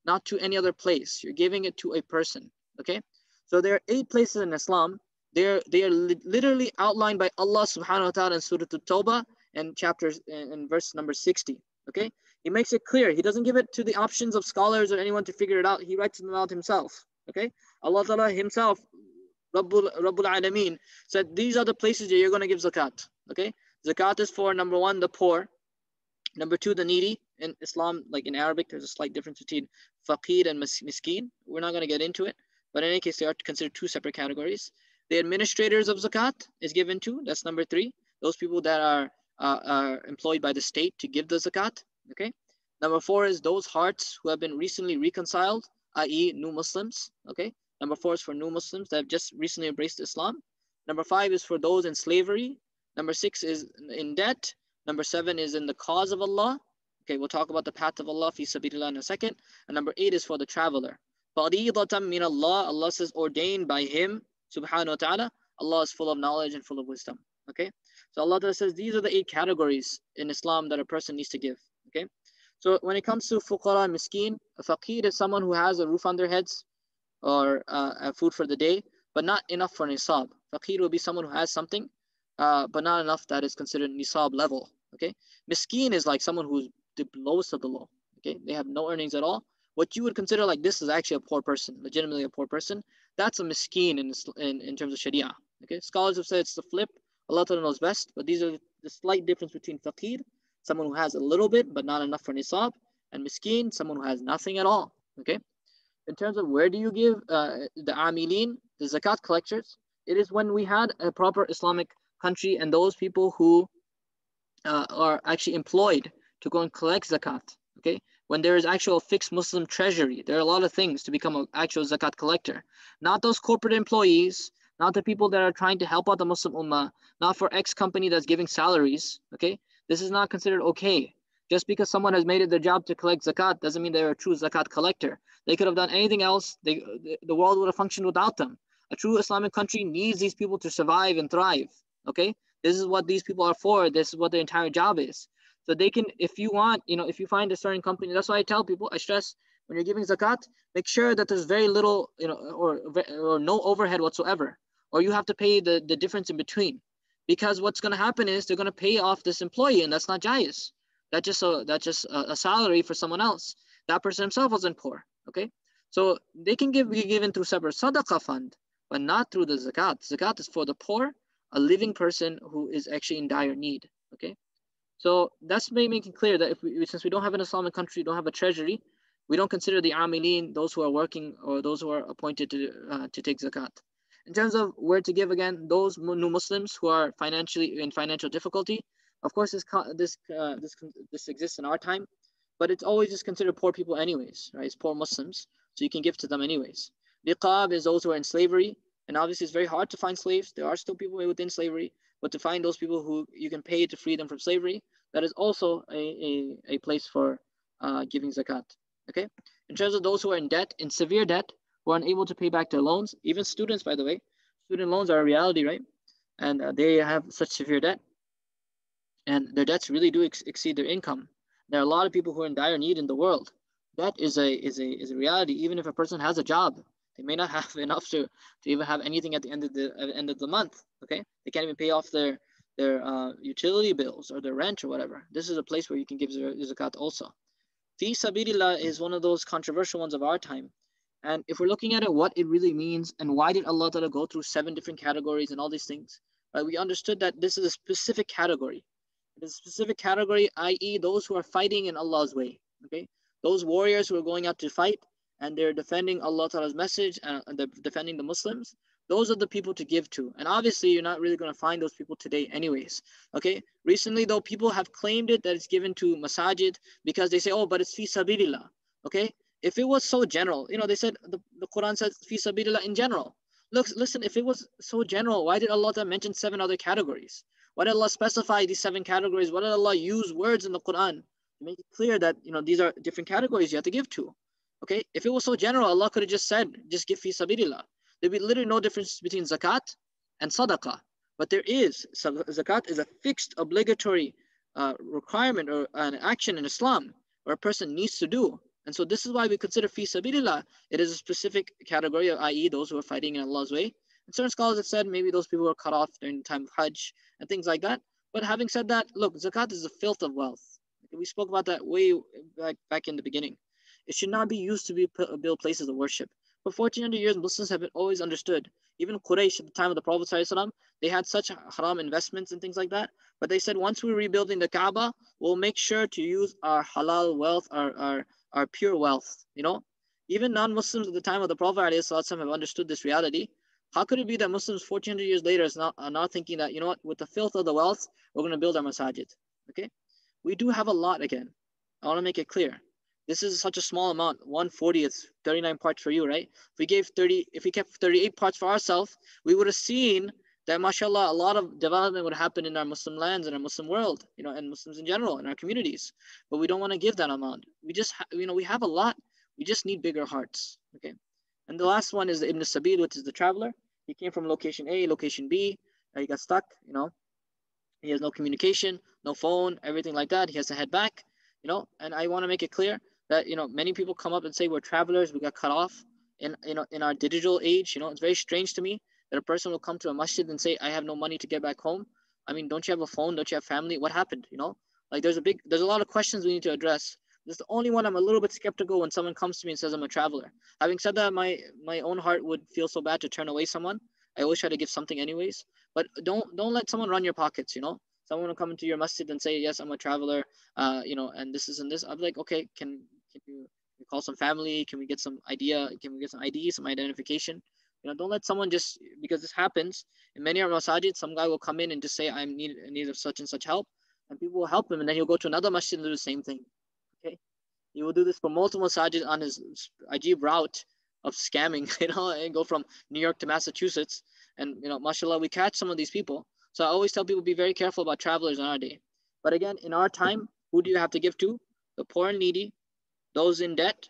not to any other place. You're giving it to a person. Okay? So there are eight places in Islam. They're, they are li literally outlined by Allah subhanahu wa ta'ala in Surah At-Tawbah and chapters in verse number sixty. Okay? He makes it clear. He doesn't give it to the options of scholars or anyone to figure it out. He writes them out himself. Okay? Allah Ta'ala himself, Rabbul, Rabbul Alameen, said these are the places that you're going to give zakat. Okay? Zakat is for, number one, the poor. Number two, the needy. In Islam, like in Arabic, there's a slight difference between faqir and miskeen. We're not going to get into it. But in any case, they are considered two separate categories. The administrators of zakat is given to. That's number three. Those people that are, uh, are employed by the state to give the zakat. Okay. Number four is those hearts who have been recently reconciled, that is new Muslims. Okay. Number four is for new Muslims that have just recently embraced Islam. Number five is for those in slavery. Number six is in debt. Number seven is in the cause of Allah. Okay, we'll talk about the path of Allah, fi sabilillah, in a second. And number eight is for the traveler. Fariidatan min Allah. Allah says ordained by Him, subhanahu wa ta'ala. Allah is full of knowledge and full of wisdom. Okay, so Allah Ta'ala says these are the eight categories in Islam that a person needs to give. Okay, so when it comes to fuqara, miskeen, a faqir is someone who has a roof on their heads or uh, food for the day, but not enough for nisab. Faqir will be someone who has something, uh, but not enough that is considered nisab level. Okay, miskeen is like someone who's the lowest of the low. Okay, they have no earnings at all. What you would consider like this is actually a poor person, legitimately a poor person. That's a miskeen in, in, in terms of Sharia. Okay, scholars have said it's the flip. Allah Ta'ala knows best, but these are the slight difference between faqir, someone who has a little bit but not enough for nisab, and miskeen, someone who has nothing at all. Okay, in terms of where do you give uh, the amilin, the zakat collectors, it is when we had a proper Islamic country and those people who uh, are actually employed to go and collect zakat. Okay, when there is actual fixed Muslim treasury, there are a lot of things to become an actual zakat collector. Not those corporate employees, not the people that are trying to help out the Muslim ummah, not for X company that's giving salaries. Okay, this is not considered okay. Just because someone has made it their job to collect zakat doesn't mean they're a true zakat collector. They could have done anything else. They, the world would have functioned without them. A true Islamic country needs these people to survive and thrive. Okay, this is what these people are for. This is what their entire job is. So they can, if you want, you know, if you find a certain company, that's why I tell people, I stress, when you're giving zakat, make sure that there's very little, you know, or, or no overhead whatsoever, or you have to pay the, the difference in between. Because what's going to happen is they're going to pay off this employee, and that's not jayz. That's just a, that's just a, a salary for someone else. That person himself wasn't poor, okay? So they can give, be given through separate sadaqah fund, but not through the zakat. Zakat is for the poor, a living person who is actually in dire need, okay? So that's making clear that if we, since we don't have an Islamic country, don't have a treasury, we don't consider the amilin, those who are working or those who are appointed to uh, to take zakat. In terms of where to give, again, those new Muslims who are financially in financial difficulty, of course, this this uh, this this exists in our time, but it's always just considered poor people anyways, right? It's poor Muslims, so you can give to them anyways. Riqab is those who are in slavery, and obviously it's very hard to find slaves. There are still people within slavery, but to find those people who you can pay to free them from slavery, that is also a, a, a place for uh, giving zakat. Okay. In terms of those who are in debt, in severe debt, who are unable to pay back their loans, even students, by the way, student loans are a reality, right? And uh, they have such severe debt, and their debts really do ex exceed their income. There are a lot of people who are in dire need in the world. That is a is a is a reality. Even if a person has a job, they may not have enough to to even have anything at the end of the at the end of the month. Okay, they can't even pay off their their uh, utility bills or their rent or whatever. This is a place where you can give zakat also. Fi sabilillah is one of those controversial ones of our time. And if we're looking at it, what it really means and why did Allah Ta'ala go through seven different categories and all these things, right? We understood that this is a specific category. It is a specific category, that is those who are fighting in Allah's way, okay? Those warriors who are going out to fight and they're defending Allah Ta'ala's message and they're defending the Muslims. Those are the people to give to. And obviously, you're not really going to find those people today anyways, okay? Recently, though, people have claimed it that it's given to masajid because they say, oh, but it's fi sabilillah, okay? If it was so general, you know, they said, the, the Quran says fi sabilillah in general. Look, listen, if it was so general, why did Allah mention seven other categories? Why did Allah specify these seven categories? Why did Allah use words in the Quran to make it clear that, you know, these are different categories you have to give to, okay? If it was so general, Allah could have just said, just give fi sabilillah. There'd be literally no difference between zakat and sadaqah. But there is. Zakat is a fixed obligatory uh, requirement or an action in Islam where a person needs to do. And so this is why we consider fi sabilillah. It is a specific category, of, that is those who are fighting in Allah's way. And certain scholars have said maybe those people were cut off during the time of Hajj and things like that. But having said that, look, zakat is a filth of wealth. We spoke about that way back, back in the beginning. It should not be used to be, build places of worship. For fourteen hundred years, Muslims have always understood. Even Quraysh at the time of the Prophet ﷺ, they had such haram investments and things like that. But they said once we're rebuilding the Kaaba, we'll make sure to use our halal wealth, our, our, our pure wealth. You know, even non-Muslims at the time of the Prophet ﷺ have understood this reality. How could it be that Muslims fourteen hundred years later is not, are not thinking that, you know what, with the filth of the wealth, we're going to build our masajid? Okay, we do have a lot again. I want to make it clear. This is such a small amount, one fortieth, thirty-nine parts for you, right? If we gave thirty, if we kept thirty-eight parts for ourselves, we would have seen that, mashallah, a lot of development would happen in our Muslim lands, in our Muslim world, you know, and Muslims in general, in our communities. But we don't want to give that amount. We just, you know, we have a lot. We just need bigger hearts, okay? And the last one is the Ibn Sabil, which is the traveler. He came from location A, location B. He got stuck, you know. He has no communication, no phone, everything like that. He has to head back, you know. And I want to make it clear that, you know, many people come up and say we're travelers, we got cut off in, you know, in our digital age. You know, it's very strange to me that a person will come to a masjid and say, I have no money to get back home. I mean, don't you have a phone? Don't you have family? What happened? You know, like there's a big, there's a lot of questions we need to address. This is the only one I'm a little bit skeptical when someone comes to me and says I'm a traveler. Having said that, my my own heart would feel so bad to turn away someone. I always try to give something anyways. But don't don't let someone run your pockets, you know. Someone will come into your masjid and say, yes, I'm a traveler, uh, you know, and this is and this. I'm like, okay, can can you, can you call some family? Can we get some idea? Can we get some I D, some identification? You know, don't let someone just, because this happens in many of our masajid, some guy will come in and just say, I'm need, in need of such and such help, and people will help him, and then he'll go to another masjid and do the same thing. Okay, he will do this for multiple masajid on his ajib route of scamming, you know, and go from New York to Massachusetts, and you know, mashallah, we catch some of these people. So I always tell people, be very careful about travelers in our day. But again, in our time, who do you have to give to? The poor and needy, those in debt,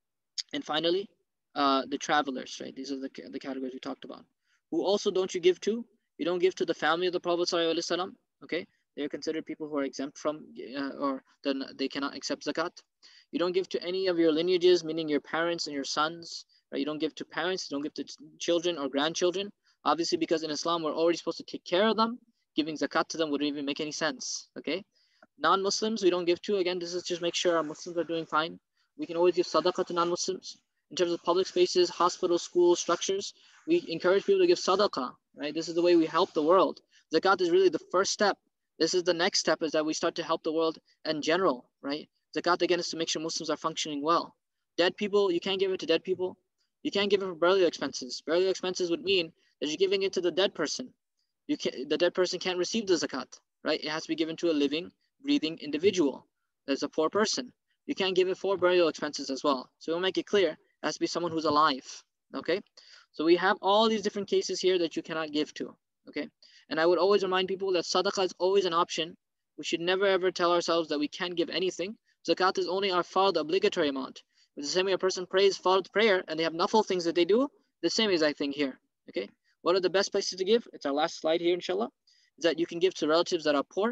and finally, uh, the travelers, right? These are the, the categories we talked about. Who also don't you give to? You don't give to the family of the Prophet ﷺ, okay? They're considered people who are exempt from, uh, or then they cannot accept zakat. You don't give to any of your lineages, meaning your parents and your sons, right? You don't give to parents, you don't give to children or grandchildren. Obviously, because in Islam, we're already supposed to take care of them. Giving zakat to them wouldn't even make any sense, okay? Non-Muslims, we don't give to. Again, this is just make sure our Muslims are doing fine. We can always give sadaqah to non-Muslims. In terms of public spaces, hospitals, schools, structures, we encourage people to give sadaqah, right? This is the way we help the world. Zakat is really the first step. This is the next step, is that we start to help the world in general, right? Zakat, again, is to make sure Muslims are functioning well. Dead people, you can't give it to dead people. You can't give it for burial expenses. Burial expenses would mean that you're giving it to the dead person. You can't, the dead person can't receive the zakat, right? It has to be given to a living, breathing individual. There's a poor person. You can't give it for burial expenses as well. So we'll make it clear, it has to be someone who's alive, okay? So we have all these different cases here that you cannot give to, okay? And I would always remind people that sadaqah is always an option. We should never ever tell ourselves that we can't give anything. Zakat is only our fard, obligatory amount. It's the same way a person prays fard prayer and they have nafil things that they do, the same exact thing here, okay? What are the best places to give? It's our last slide here, inshallah. Is that you can give to relatives that are poor,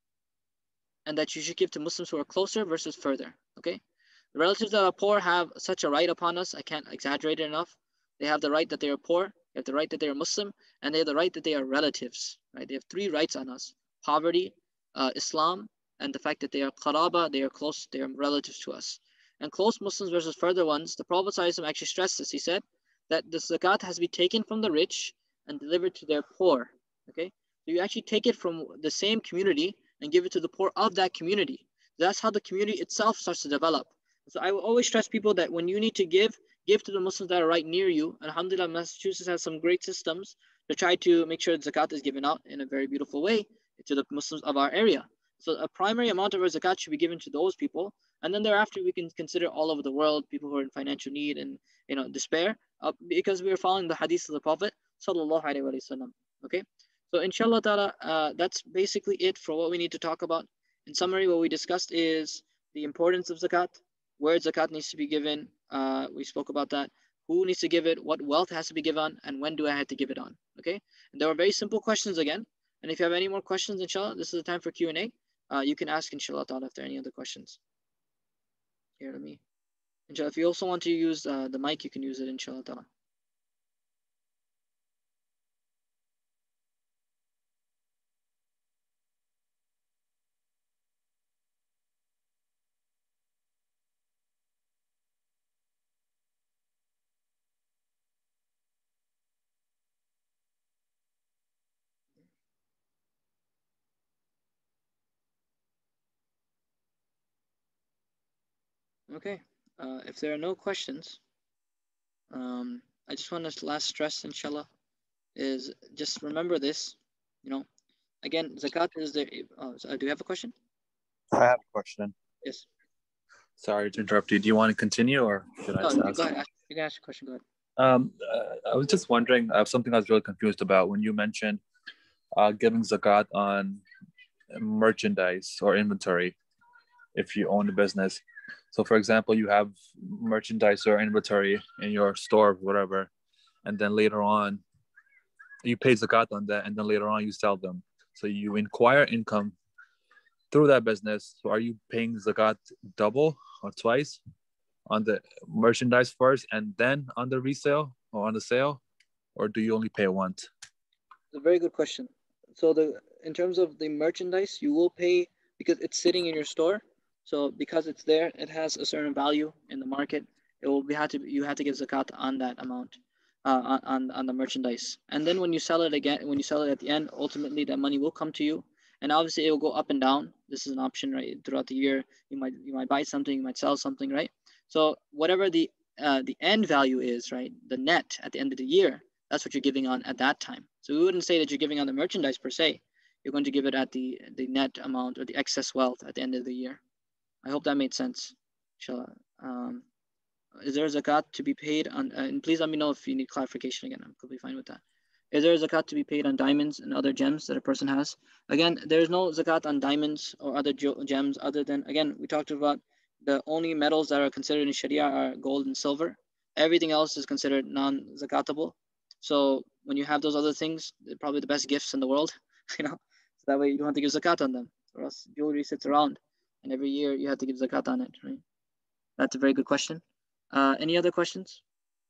and that you should give to Muslims who are closer versus further, okay? The relatives that are poor have such a right upon us. I can't exaggerate it enough. They have the right that they are poor, they have the right that they are Muslim, and they have the right that they are relatives, right? They have three rights on us: poverty, uh, Islam, and the fact that they are qaraba, they are close, they are relatives to us. And close Muslims versus further ones, the Prophet ﷺ actually stressed this. He said that the zakat has to be taken from the rich and delivered to their poor, okay? So you actually take it from the same community and give it to the poor of that community. That's how the community itself starts to develop. So I will always stress people that when you need to give, give to the Muslims that are right near you. And alhamdulillah, Massachusetts has some great systems to try to make sure zakat is given out in a very beautiful way to the Muslims of our area. So a primary amount of our zakat should be given to those people. And then thereafter, we can consider all over the world, people who are in financial need and, you know, despair, uh, because we are following the hadith of the Prophet, sallallahu alaihi wasallam. Okay? So inshallah ta'ala, uh, that's basically it for what we need to talk about. In summary, what we discussed is the importance of zakat, where zakat needs to be given. Uh, we spoke about that. Who needs to give it, what wealth has to be given, and when do I have to give it on? Okay? And there were very simple questions again. And if you have any more questions, inshallah, this is the time for Q and A. Uh, you can ask inshallah ta'ala if there are any other questions. Here, let me Inshallah, if you also want to use uh, the mic, you can use it, inshallah ta'ala. Okay. Uh, if there are no questions, um, I just want to last stress, inshallah, is just remember this. You know, again, zakat is the. Uh, so, uh, do you have a question? I have a question. Yes. Sorry to interrupt you. Do you want to continue, or should I No, just you ask? go ahead. Ask, you can ask your question. Go ahead. Um, uh, I was just wondering, uh, something I was really confused about when you mentioned uh, giving zakat on merchandise or inventory if you own a business. So, for example, you have merchandise or inventory in your store, whatever, and then later on you pay zakat on that, and then later on you sell them. So you acquire income through that business. So are you paying zakat double or twice on the merchandise first and then on the resale or on the sale, or do you only pay once? It's a very good question. So the in terms of the merchandise, you will pay because it's sitting in your store. So because it's there, it has a certain value in the market. It will be had to you have to give zakat on that amount, uh, on on the merchandise. And then when you sell it again, when you sell it at the end, ultimately that money will come to you. And obviously it will go up and down. This is an option, right? Throughout the year, you might you might buy something, you might sell something, right? So whatever the uh, the end value is, right? The net at the end of the year, that's what you're giving on at that time. So we wouldn't say that you're giving on the merchandise per se. You're going to give it at the the net amount or the excess wealth at the end of the year. I hope that made sense. Inshallah. Um, is there a zakat to be paid on? Uh, and please let me know if you need clarification again. I'm completely fine with that. Is there a zakat to be paid on diamonds and other gems that a person has? Again, there is no zakat on diamonds or other gems other than, again, we talked about the only metals that are considered in Sharia are gold and silver. Everything else is considered non-zakatable. So when you have those other things, they're probably the best gifts in the world, you know. So that way you don't have to give zakat on them, or else jewelry sits around, and every year you have to give zakat on it, right? That's a very good question. Uh, any other questions?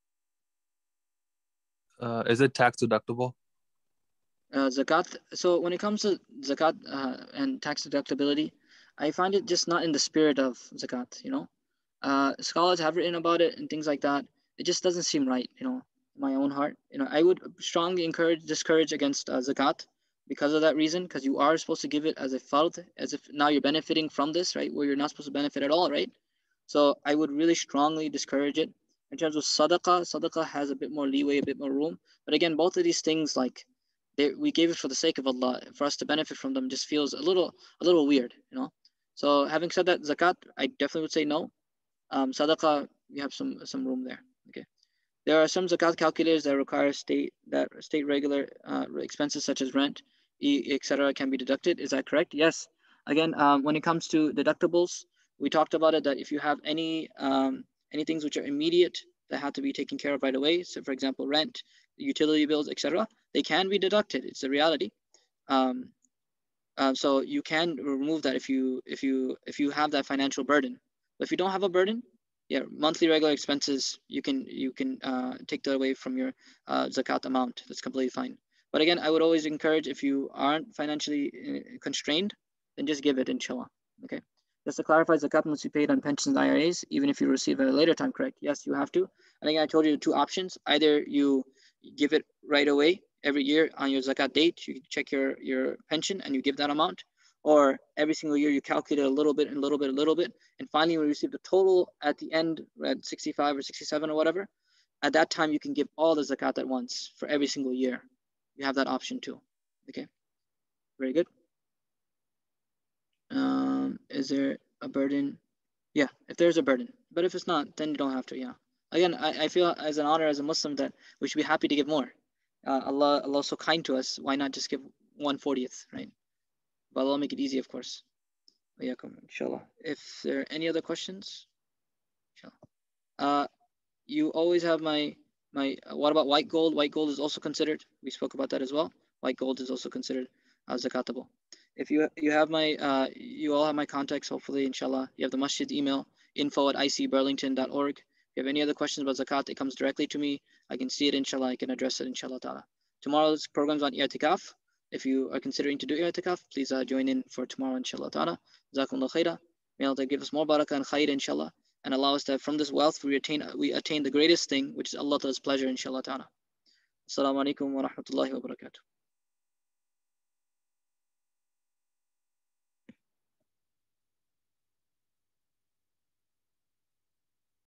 Uh, is it tax deductible? Uh, zakat. So when it comes to zakat uh, and tax deductibility, I find it just not in the spirit of zakat. You know, uh, scholars have written about it and things like that. It just doesn't seem right. You know, in my own heart. You know, I would strongly encourage, discourage against uh, zakat because of that reason. Because you are supposed to give it as a fard, as if now you're benefiting from this, right? Where you're not supposed to benefit at all, right? So I would really strongly discourage it. In terms of sadaqah, sadaqah has a bit more leeway, a bit more room. But again, both of these things, like they, we gave it for the sake of Allah. For us to benefit from them just feels a little, a little weird, you know. So having said that, zakat, I definitely would say no. Um, sadaqah, you have some some room there. Okay. There are some zakat calculators that require state that state regular uh, expenses such as rent, et cetera, can be deducted. Is that correct? Yes. Again, um, when it comes to deductibles, we talked about it that if you have any um, any things which are immediate that have to be taken care of right away, so for example, rent, utility bills, et cetera, they can be deducted. It's a reality. Um, uh, so you can remove that if you if you if you have that financial burden. But if you don't have a burden, yeah, monthly regular expenses, you can you can uh, take that away from your uh, zakat amount. That's completely fine. But again, I would always encourage, if you aren't financially uh, constrained, then just give it, inshallah. Okay. Just to clarify, zakat must be paid on pensions and I R As, even if you receive it at a later time, correct? Yes, you have to. And again, I told you the two options. Either you give it right away every year on your zakat date, you check your, your pension and you give that amount, or every single year you calculate a little bit and a little bit, a little bit, and finally when you receive the total at the end at sixty-five or sixty-seven or whatever, at that time you can give all the zakat at once for every single year. You have that option too. Okay, very good. Um, is there a burden? Yeah, if there's a burden, but if it's not, then you don't have to. Yeah. Again, I, I feel as an honor as a Muslim that we should be happy to give more. Uh, Allah, Allah is so kind to us. Why not just give one fortieth, right? But Allah make it easy, of course. Inshallah. If there are any other questions, inshallah. Uh, you always have my my. Uh, what about white gold? White gold is also considered. We spoke about that as well. White gold is also considered uh, zakatable. If you you have my uh, you all have my contacts. Hopefully, inshallah, you have the masjid email. info at I C burlington dot org. If you have any other questions about zakat, it comes directly to me. I can see it, inshallah. I can address it, inshallah ta'ala. Tomorrow's program is on i'tikaf. If you are considering to do i'tikaf, please uh, join in for tomorrow, inshallah ta'ala. Jazakumullah khaira. May Allah give us more barakah and khair, inshallah, and allow us that from this wealth we attain we attain the greatest thing, which is Allah Ta'ala's pleasure, inshallah ta'ala. Assalamu alaikum wa rahmatullahi wa barakatuh.